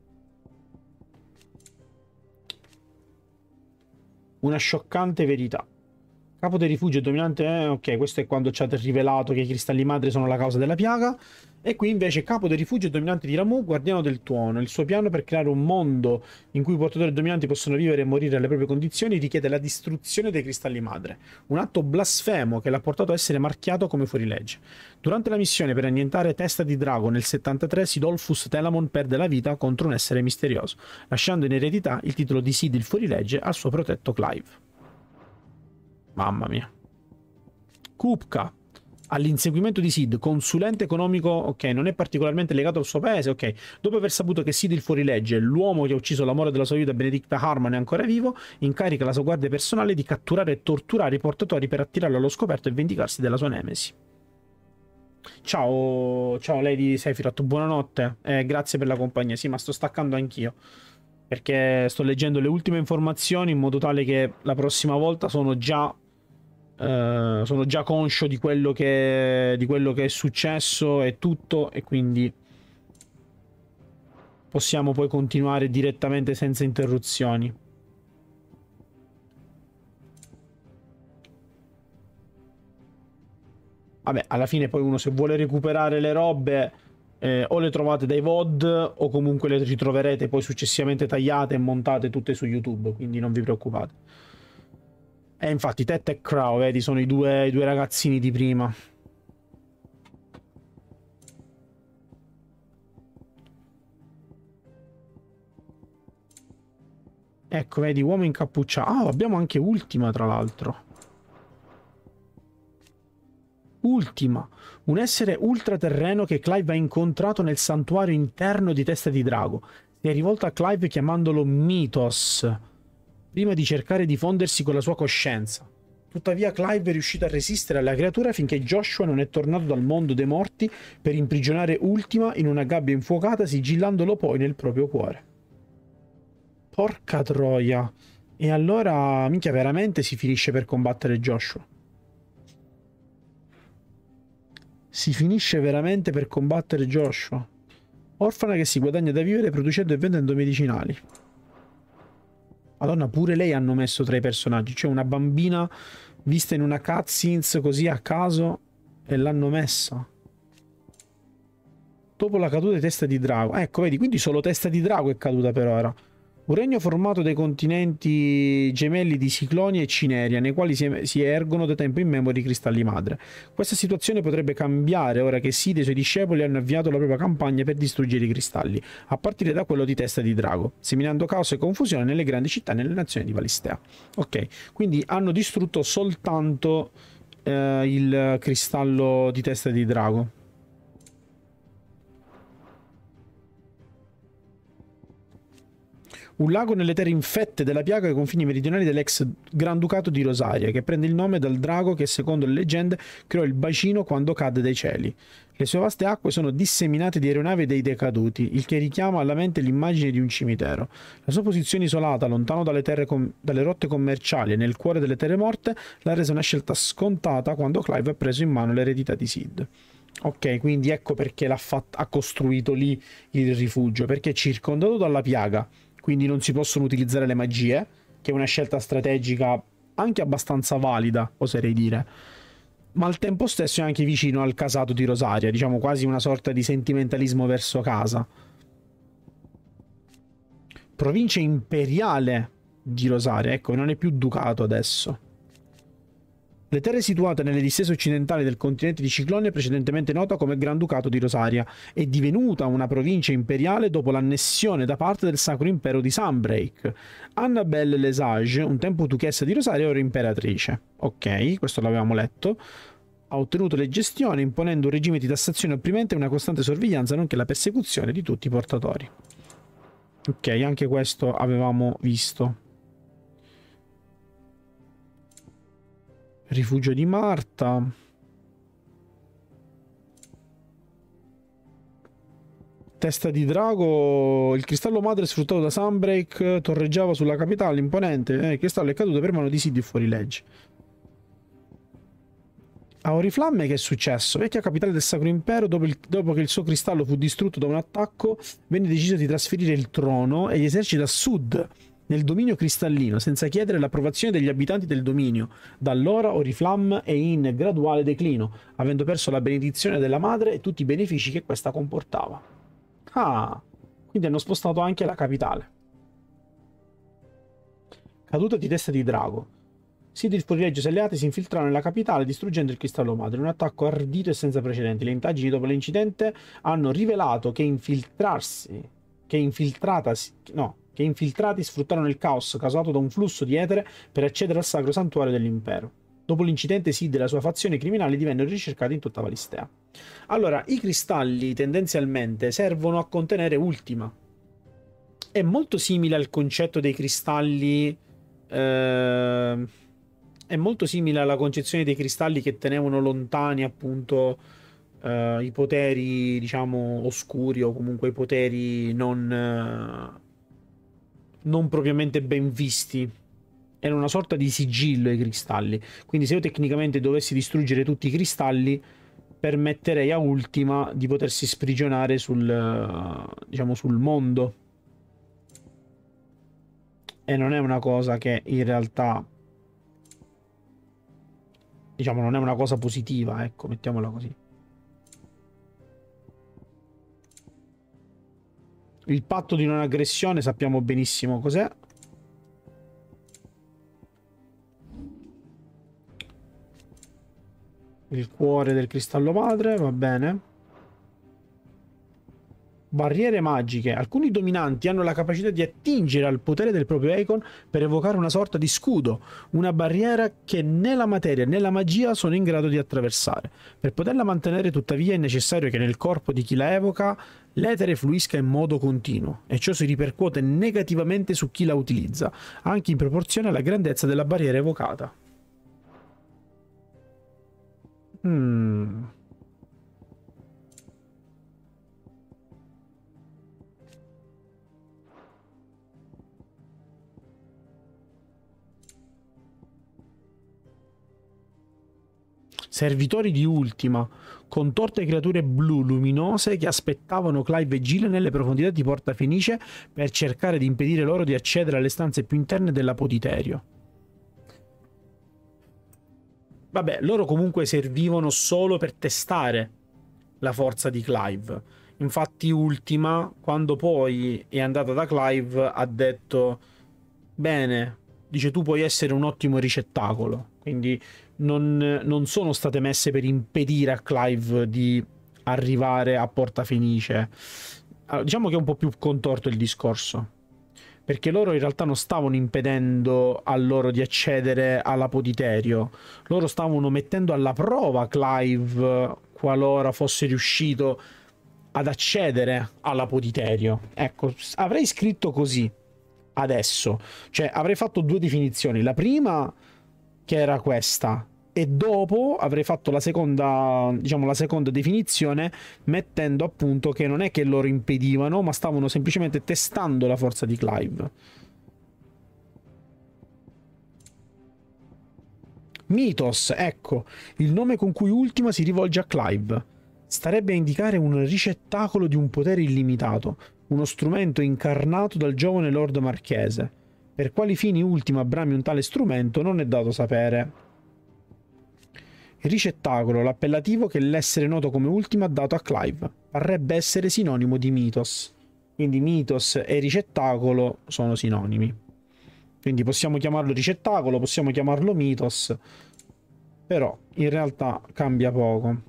Una scioccante verità. Capo del rifugio dominante... ok, questo è quando ci ha rivelato che i cristalli madre sono la causa della piaga. E qui invece capo del rifugio dominante di Ramuh, guardiano del tuono. Il suo piano per creare un mondo in cui i portatori dominanti possono vivere e morire alle proprie condizioni richiede la distruzione dei cristalli madre. Un atto blasfemo che l'ha portato a essere marchiato come fuorilegge. Durante la missione per annientare Testa di Drago nel 73, Sidolfus Telamon perde la vita contro un essere misterioso, lasciando in eredità il titolo di Sid il fuorilegge al suo protetto Clive. Mamma mia. Kupka. All'inseguimento di Sid, consulente economico, ok, non è particolarmente legato al suo paese, ok. Dopo aver saputo che Sid il fuorilegge, l'uomo che ha ucciso l'amore della sua vita, Benedicta Harman, è ancora vivo, incarica la sua guardia personale di catturare e torturare i portatori per attirarlo allo scoperto e vendicarsi della sua nemesi. Ciao Lady Sephiroth, buonanotte, grazie per la compagnia. Sì, ma sto staccando anch'io, perché sto leggendo le ultime informazioni in modo tale che la prossima volta sono già conscio di quello che è successo e tutto, e quindi possiamo poi continuare direttamente senza interruzioni. Vabbè, alla fine poi uno, se vuole recuperare le robe, o le trovate dai VOD o comunque le ritroverete poi successivamente tagliate e montate tutte su YouTube, quindi non vi preoccupate. E infatti Tet e Crow, vedi, sono i due ragazzini di prima. Ecco, vedi, uomo incappucciato. Ah, abbiamo anche Ultima, tra l'altro. Ultima, un essere ultraterreno che Clive ha incontrato nel santuario interno di Testa di Drago. Si è rivolto a Clive chiamandolo Mythos, prima di cercare di fondersi con la sua coscienza. Tuttavia Clive è riuscito a resistere alla creatura finché Joshua non è tornato dal mondo dei morti per imprigionare Ultima in una gabbia infuocata, sigillandolo poi nel proprio cuore. Porca troia. E allora, minchia, veramente si finisce per combattere Joshua. Si finisce veramente per combattere Joshua. Orfana che si guadagna da vivere producendo e vendendo medicinali. Madonna, pure lei hanno messo tra i personaggi. Cioè una bambina vista in una cutscenes così a caso e l'hanno messa. Dopo la caduta di Testa di Drago. Ecco, vedi, quindi solo Testa di Drago è caduta per ora. Un regno formato dai continenti gemelli di Ciclonia e Cineria, nei quali si ergono da tempo immemore i cristalli madre. Questa situazione potrebbe cambiare ora che Sid e i suoi discepoli hanno avviato la propria campagna per distruggere i cristalli, a partire da quello di Testa di Drago, seminando caos e confusione nelle grandi città e nelle nazioni di Valistea. Ok, quindi hanno distrutto soltanto il cristallo di Testa di Drago. un lago nelle terre infette della piaga ai confini meridionali dell'ex Granducato di Rosaria, che prende il nome dal drago che, secondo le leggende, creò il bacino quando cadde dai cieli. Le sue vaste acque sono disseminate di aeronavi dei decaduti, il che richiama alla mente l'immagine di un cimitero. La sua posizione isolata, lontano dalle rotte commerciali e nel cuore delle terre morte, l'ha resa una scelta scontata quando Clive ha preso in mano l'eredità di Sid. Ok, quindi ecco perché ha costruito lì il rifugio, perché è circondato dalla piaga, quindi non si possono utilizzare le magie, che è una scelta strategica anche abbastanza valida, oserei dire, ma al tempo stesso è anche vicino al casato di Rosaria, diciamo quasi una sorta di sentimentalismo verso casa. Provincia imperiale di Rosaria, ecco, non è più ducato adesso. Le terre situate nelle distese occidentali del continente di Ciclonia, precedentemente nota come Granducato di Rosaria, è divenuta una provincia imperiale dopo l'annessione da parte del Sacro Impero di Sunbreak. Annabelle Lesage, un tempo duchessa di Rosaria, è ora imperatrice. Ok, questo l'avevamo letto. Ha ottenuto le gestioni, imponendo un regime di tassazione opprimente e una costante sorveglianza, nonché la persecuzione di tutti i portatori. Ok, anche questo avevamo visto. Rifugio di Marta. Testa di drago. Il cristallo madre sfruttato da Sunbreak torreggiava sulla capitale imponente. Il cristallo è caduto per mano di Sid fuori legge. A Oriflamme che è successo? Vecchia capitale del Sacro Impero, dopo che il suo cristallo fu distrutto da un attacco, venne deciso di trasferire il trono e gli eserciti a sud, nel dominio cristallino, senza chiedere l'approvazione degli abitanti del dominio. Da allora Oriflamme è in graduale declino, avendo perso la benedizione della madre e tutti i benefici che questa comportava. Ah, quindi hanno spostato anche la capitale. Caduta di testa di drago. Sid e il fuorilegge alleati si infiltrarono nella capitale distruggendo il cristallo madre, un attacco ardito e senza precedenti. Le indagini dopo l'incidente hanno rivelato che infiltrati sfruttarono il caos causato da un flusso di etere per accedere al sacro santuario dell'impero. Dopo l'incidente Sid e la sua fazione criminali divennero ricercati in tutta Valistea. Allora, i cristalli tendenzialmente servono a contenere Ultima. È molto simile al concetto dei cristalli... è molto simile alla concezione dei cristalli che tenevano lontani appunto i poteri, diciamo, oscuri o comunque i poteri non propriamente ben visti. Era una sorta di sigillo i cristalli, quindi se io tecnicamente dovessi distruggere tutti i cristalli permetterei a Ultima di potersi sprigionare diciamo, sul mondo, e non è una cosa che in realtà, diciamo, non è una cosa positiva, ecco, mettiamola così. Il patto di non aggressione sappiamo benissimo cos'è. Il cuore del cristallo madre, va bene. Barriere magiche. Alcuni dominanti hanno la capacità di attingere al potere del proprio Icon per evocare una sorta di scudo, una barriera che né la materia né la magia sono in grado di attraversare. Per poterla mantenere, tuttavia, è necessario che nel corpo di chi la evoca l'etere fluisca in modo continuo, e ciò si ripercuote negativamente su chi la utilizza, anche in proporzione alla grandezza della barriera evocata. Servitori di Ultima, contorte creature blu luminose che aspettavano Clive e Jill nelle profondità di Porta Fenice per cercare di impedire loro di accedere alle stanze più interne dell'Apoditerio. Vabbè, loro comunque servivano solo per testare la forza di Clive. Infatti Ultima, quando poi è andata da Clive, ha detto: bene, dice, tu puoi essere un ottimo ricettacolo. Quindi non sono state messe per impedire a Clive di arrivare a Porta Fenice. Allora, diciamo che è un po' più contorto il discorso, perché loro in realtà non stavano impedendo a loro di accedere all'Apoditerio, loro stavano mettendo alla prova Clive qualora fosse riuscito ad accedere all'Apoditerio. Ecco, avrei scritto così, adesso. Cioè, avrei fatto due definizioni. La prima, che era questa, e dopo avrei fatto la seconda, diciamo, la seconda definizione, mettendo appunto che non è che loro impedivano, ma stavano semplicemente testando la forza di Clive. Mythos, ecco, il nome con cui Ultima si rivolge a Clive. Starebbe a indicare un ricettacolo di un potere illimitato, uno strumento incarnato dal giovane Lord Marchese. Per quali fini Ultima brami un tale strumento non è dato sapere. Il ricettacolo, l'appellativo che l'essere noto come Ultima ha dato a Clive, parrebbe essere sinonimo di Mythos. Quindi Mythos e ricettacolo sono sinonimi. Quindi possiamo chiamarlo ricettacolo, possiamo chiamarlo Mythos, però in realtà cambia poco.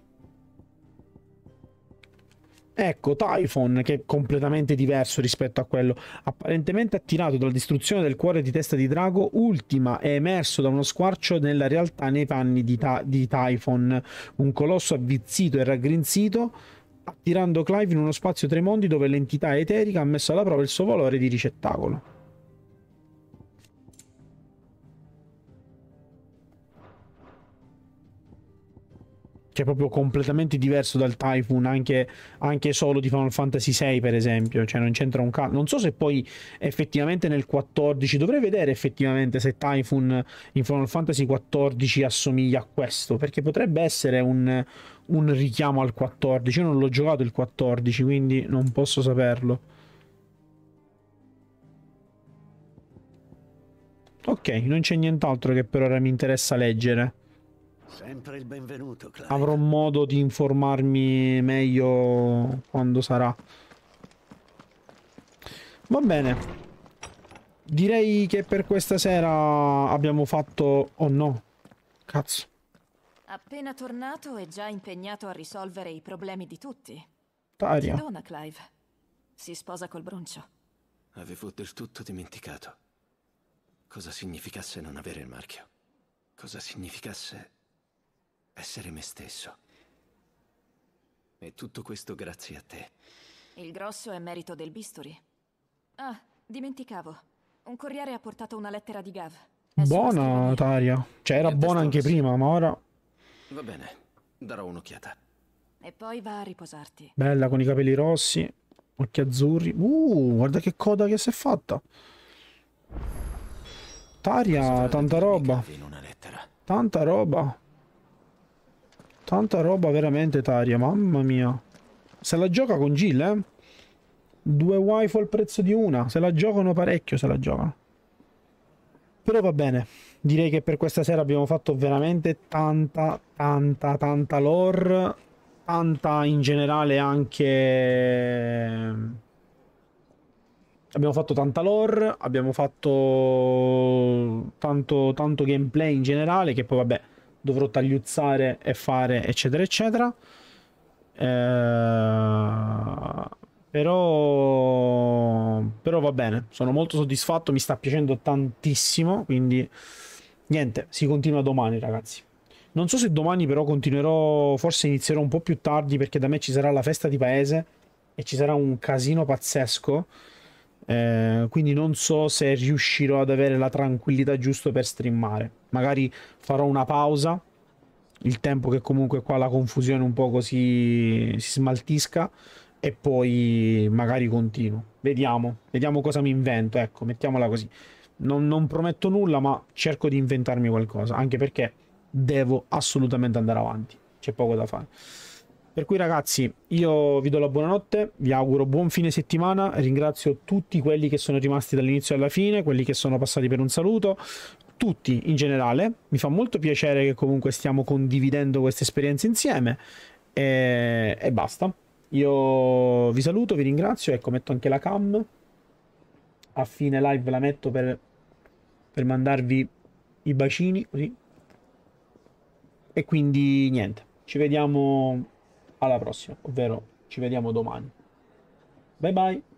Ecco, Typhon, che è completamente diverso rispetto a quello. Apparentemente attirato dalla distruzione del cuore di testa di drago, Ultima è emerso da uno squarcio nella realtà nei panni di Typhon, un colosso avvizzito e raggrinzito, attirando Clive in uno spazio tra i mondi dove l'entità eterica ha messo alla prova il suo valore di ricettacolo. Che è proprio completamente diverso dal Typhoon, anche solo di Final Fantasy VI, per esempio. Cioè non c'entra un cazzo. Non so se poi effettivamente nel 14, dovrei vedere effettivamente se Typhoon in Final Fantasy XIV assomiglia a questo, perché potrebbe essere un richiamo al 14. Io non l'ho giocato il 14, quindi non posso saperlo. Ok, non c'è nient'altro che per ora mi interessa leggere. Sempre il benvenuto, Clive. Avrò modo di informarmi meglio quando sarà. Va bene. Direi che per questa sera abbiamo fatto... Oh no. Cazzo. Appena tornato e già impegnato a risolvere i problemi di tutti. Taria. Ti dona, Clive. Si sposa col broncio. Avevo del tutto dimenticato cosa significasse non avere il marchio. Cosa significasse essere me stesso. E tutto questo grazie a te. Il grosso è merito del bisturi. Ah, dimenticavo. Un corriere ha portato una lettera di Gav. Buona, Taria. Cioè era buona anche prima, ma ora... Va bene, darò un'occhiata. E poi va a riposarti. Bella, con i capelli rossi, occhi azzurri. Guarda che coda che si è fatta. Taria, tanta roba. Tanta roba. Tanta roba veramente, Taria, mamma mia. Se la gioca con Jill, eh? 2 waifu al prezzo di una. Se la giocano parecchio, se la giocano. Però va bene. Direi che per questa sera abbiamo fatto veramente tanta lore. Tanta in generale anche... Abbiamo fatto tanta lore. Abbiamo fatto tanto gameplay in generale, che poi vabbè... dovrò tagliuzzare e fare eccetera eccetera, però va bene, sono molto soddisfatto, mi sta piacendo tantissimo, quindi niente, si continua domani ragazzi. Non so se domani però continuerò, forse inizierò un po' più tardi, perché da me ci sarà la festa di paese e ci sarà un casino pazzesco, quindi non so se riuscirò ad avere la tranquillità giusta per streamare. Magari farò una pausa, il tempo che comunque qua la confusione un po' così si smaltisca, e poi magari continuo. Vediamo cosa mi invento, ecco, mettiamola così. Non prometto nulla, ma cerco di inventarmi qualcosa, anche perché devo assolutamente andare avanti, c'è poco da fare. Per cui ragazzi, io vi do la buonanotte, vi auguro buon fine settimana, ringrazio tutti quelli che sono rimasti dall'inizio alla fine, quelli che sono passati per un saluto, tutti in generale. Mi fa molto piacere che comunque stiamo condividendo queste esperienze insieme, e basta. Io vi saluto, vi ringrazio, ecco, metto anche la cam, a fine live la metto per mandarvi i bacini, così. E quindi niente, ci vediamo alla prossima, ovvero ci vediamo domani. Bye bye.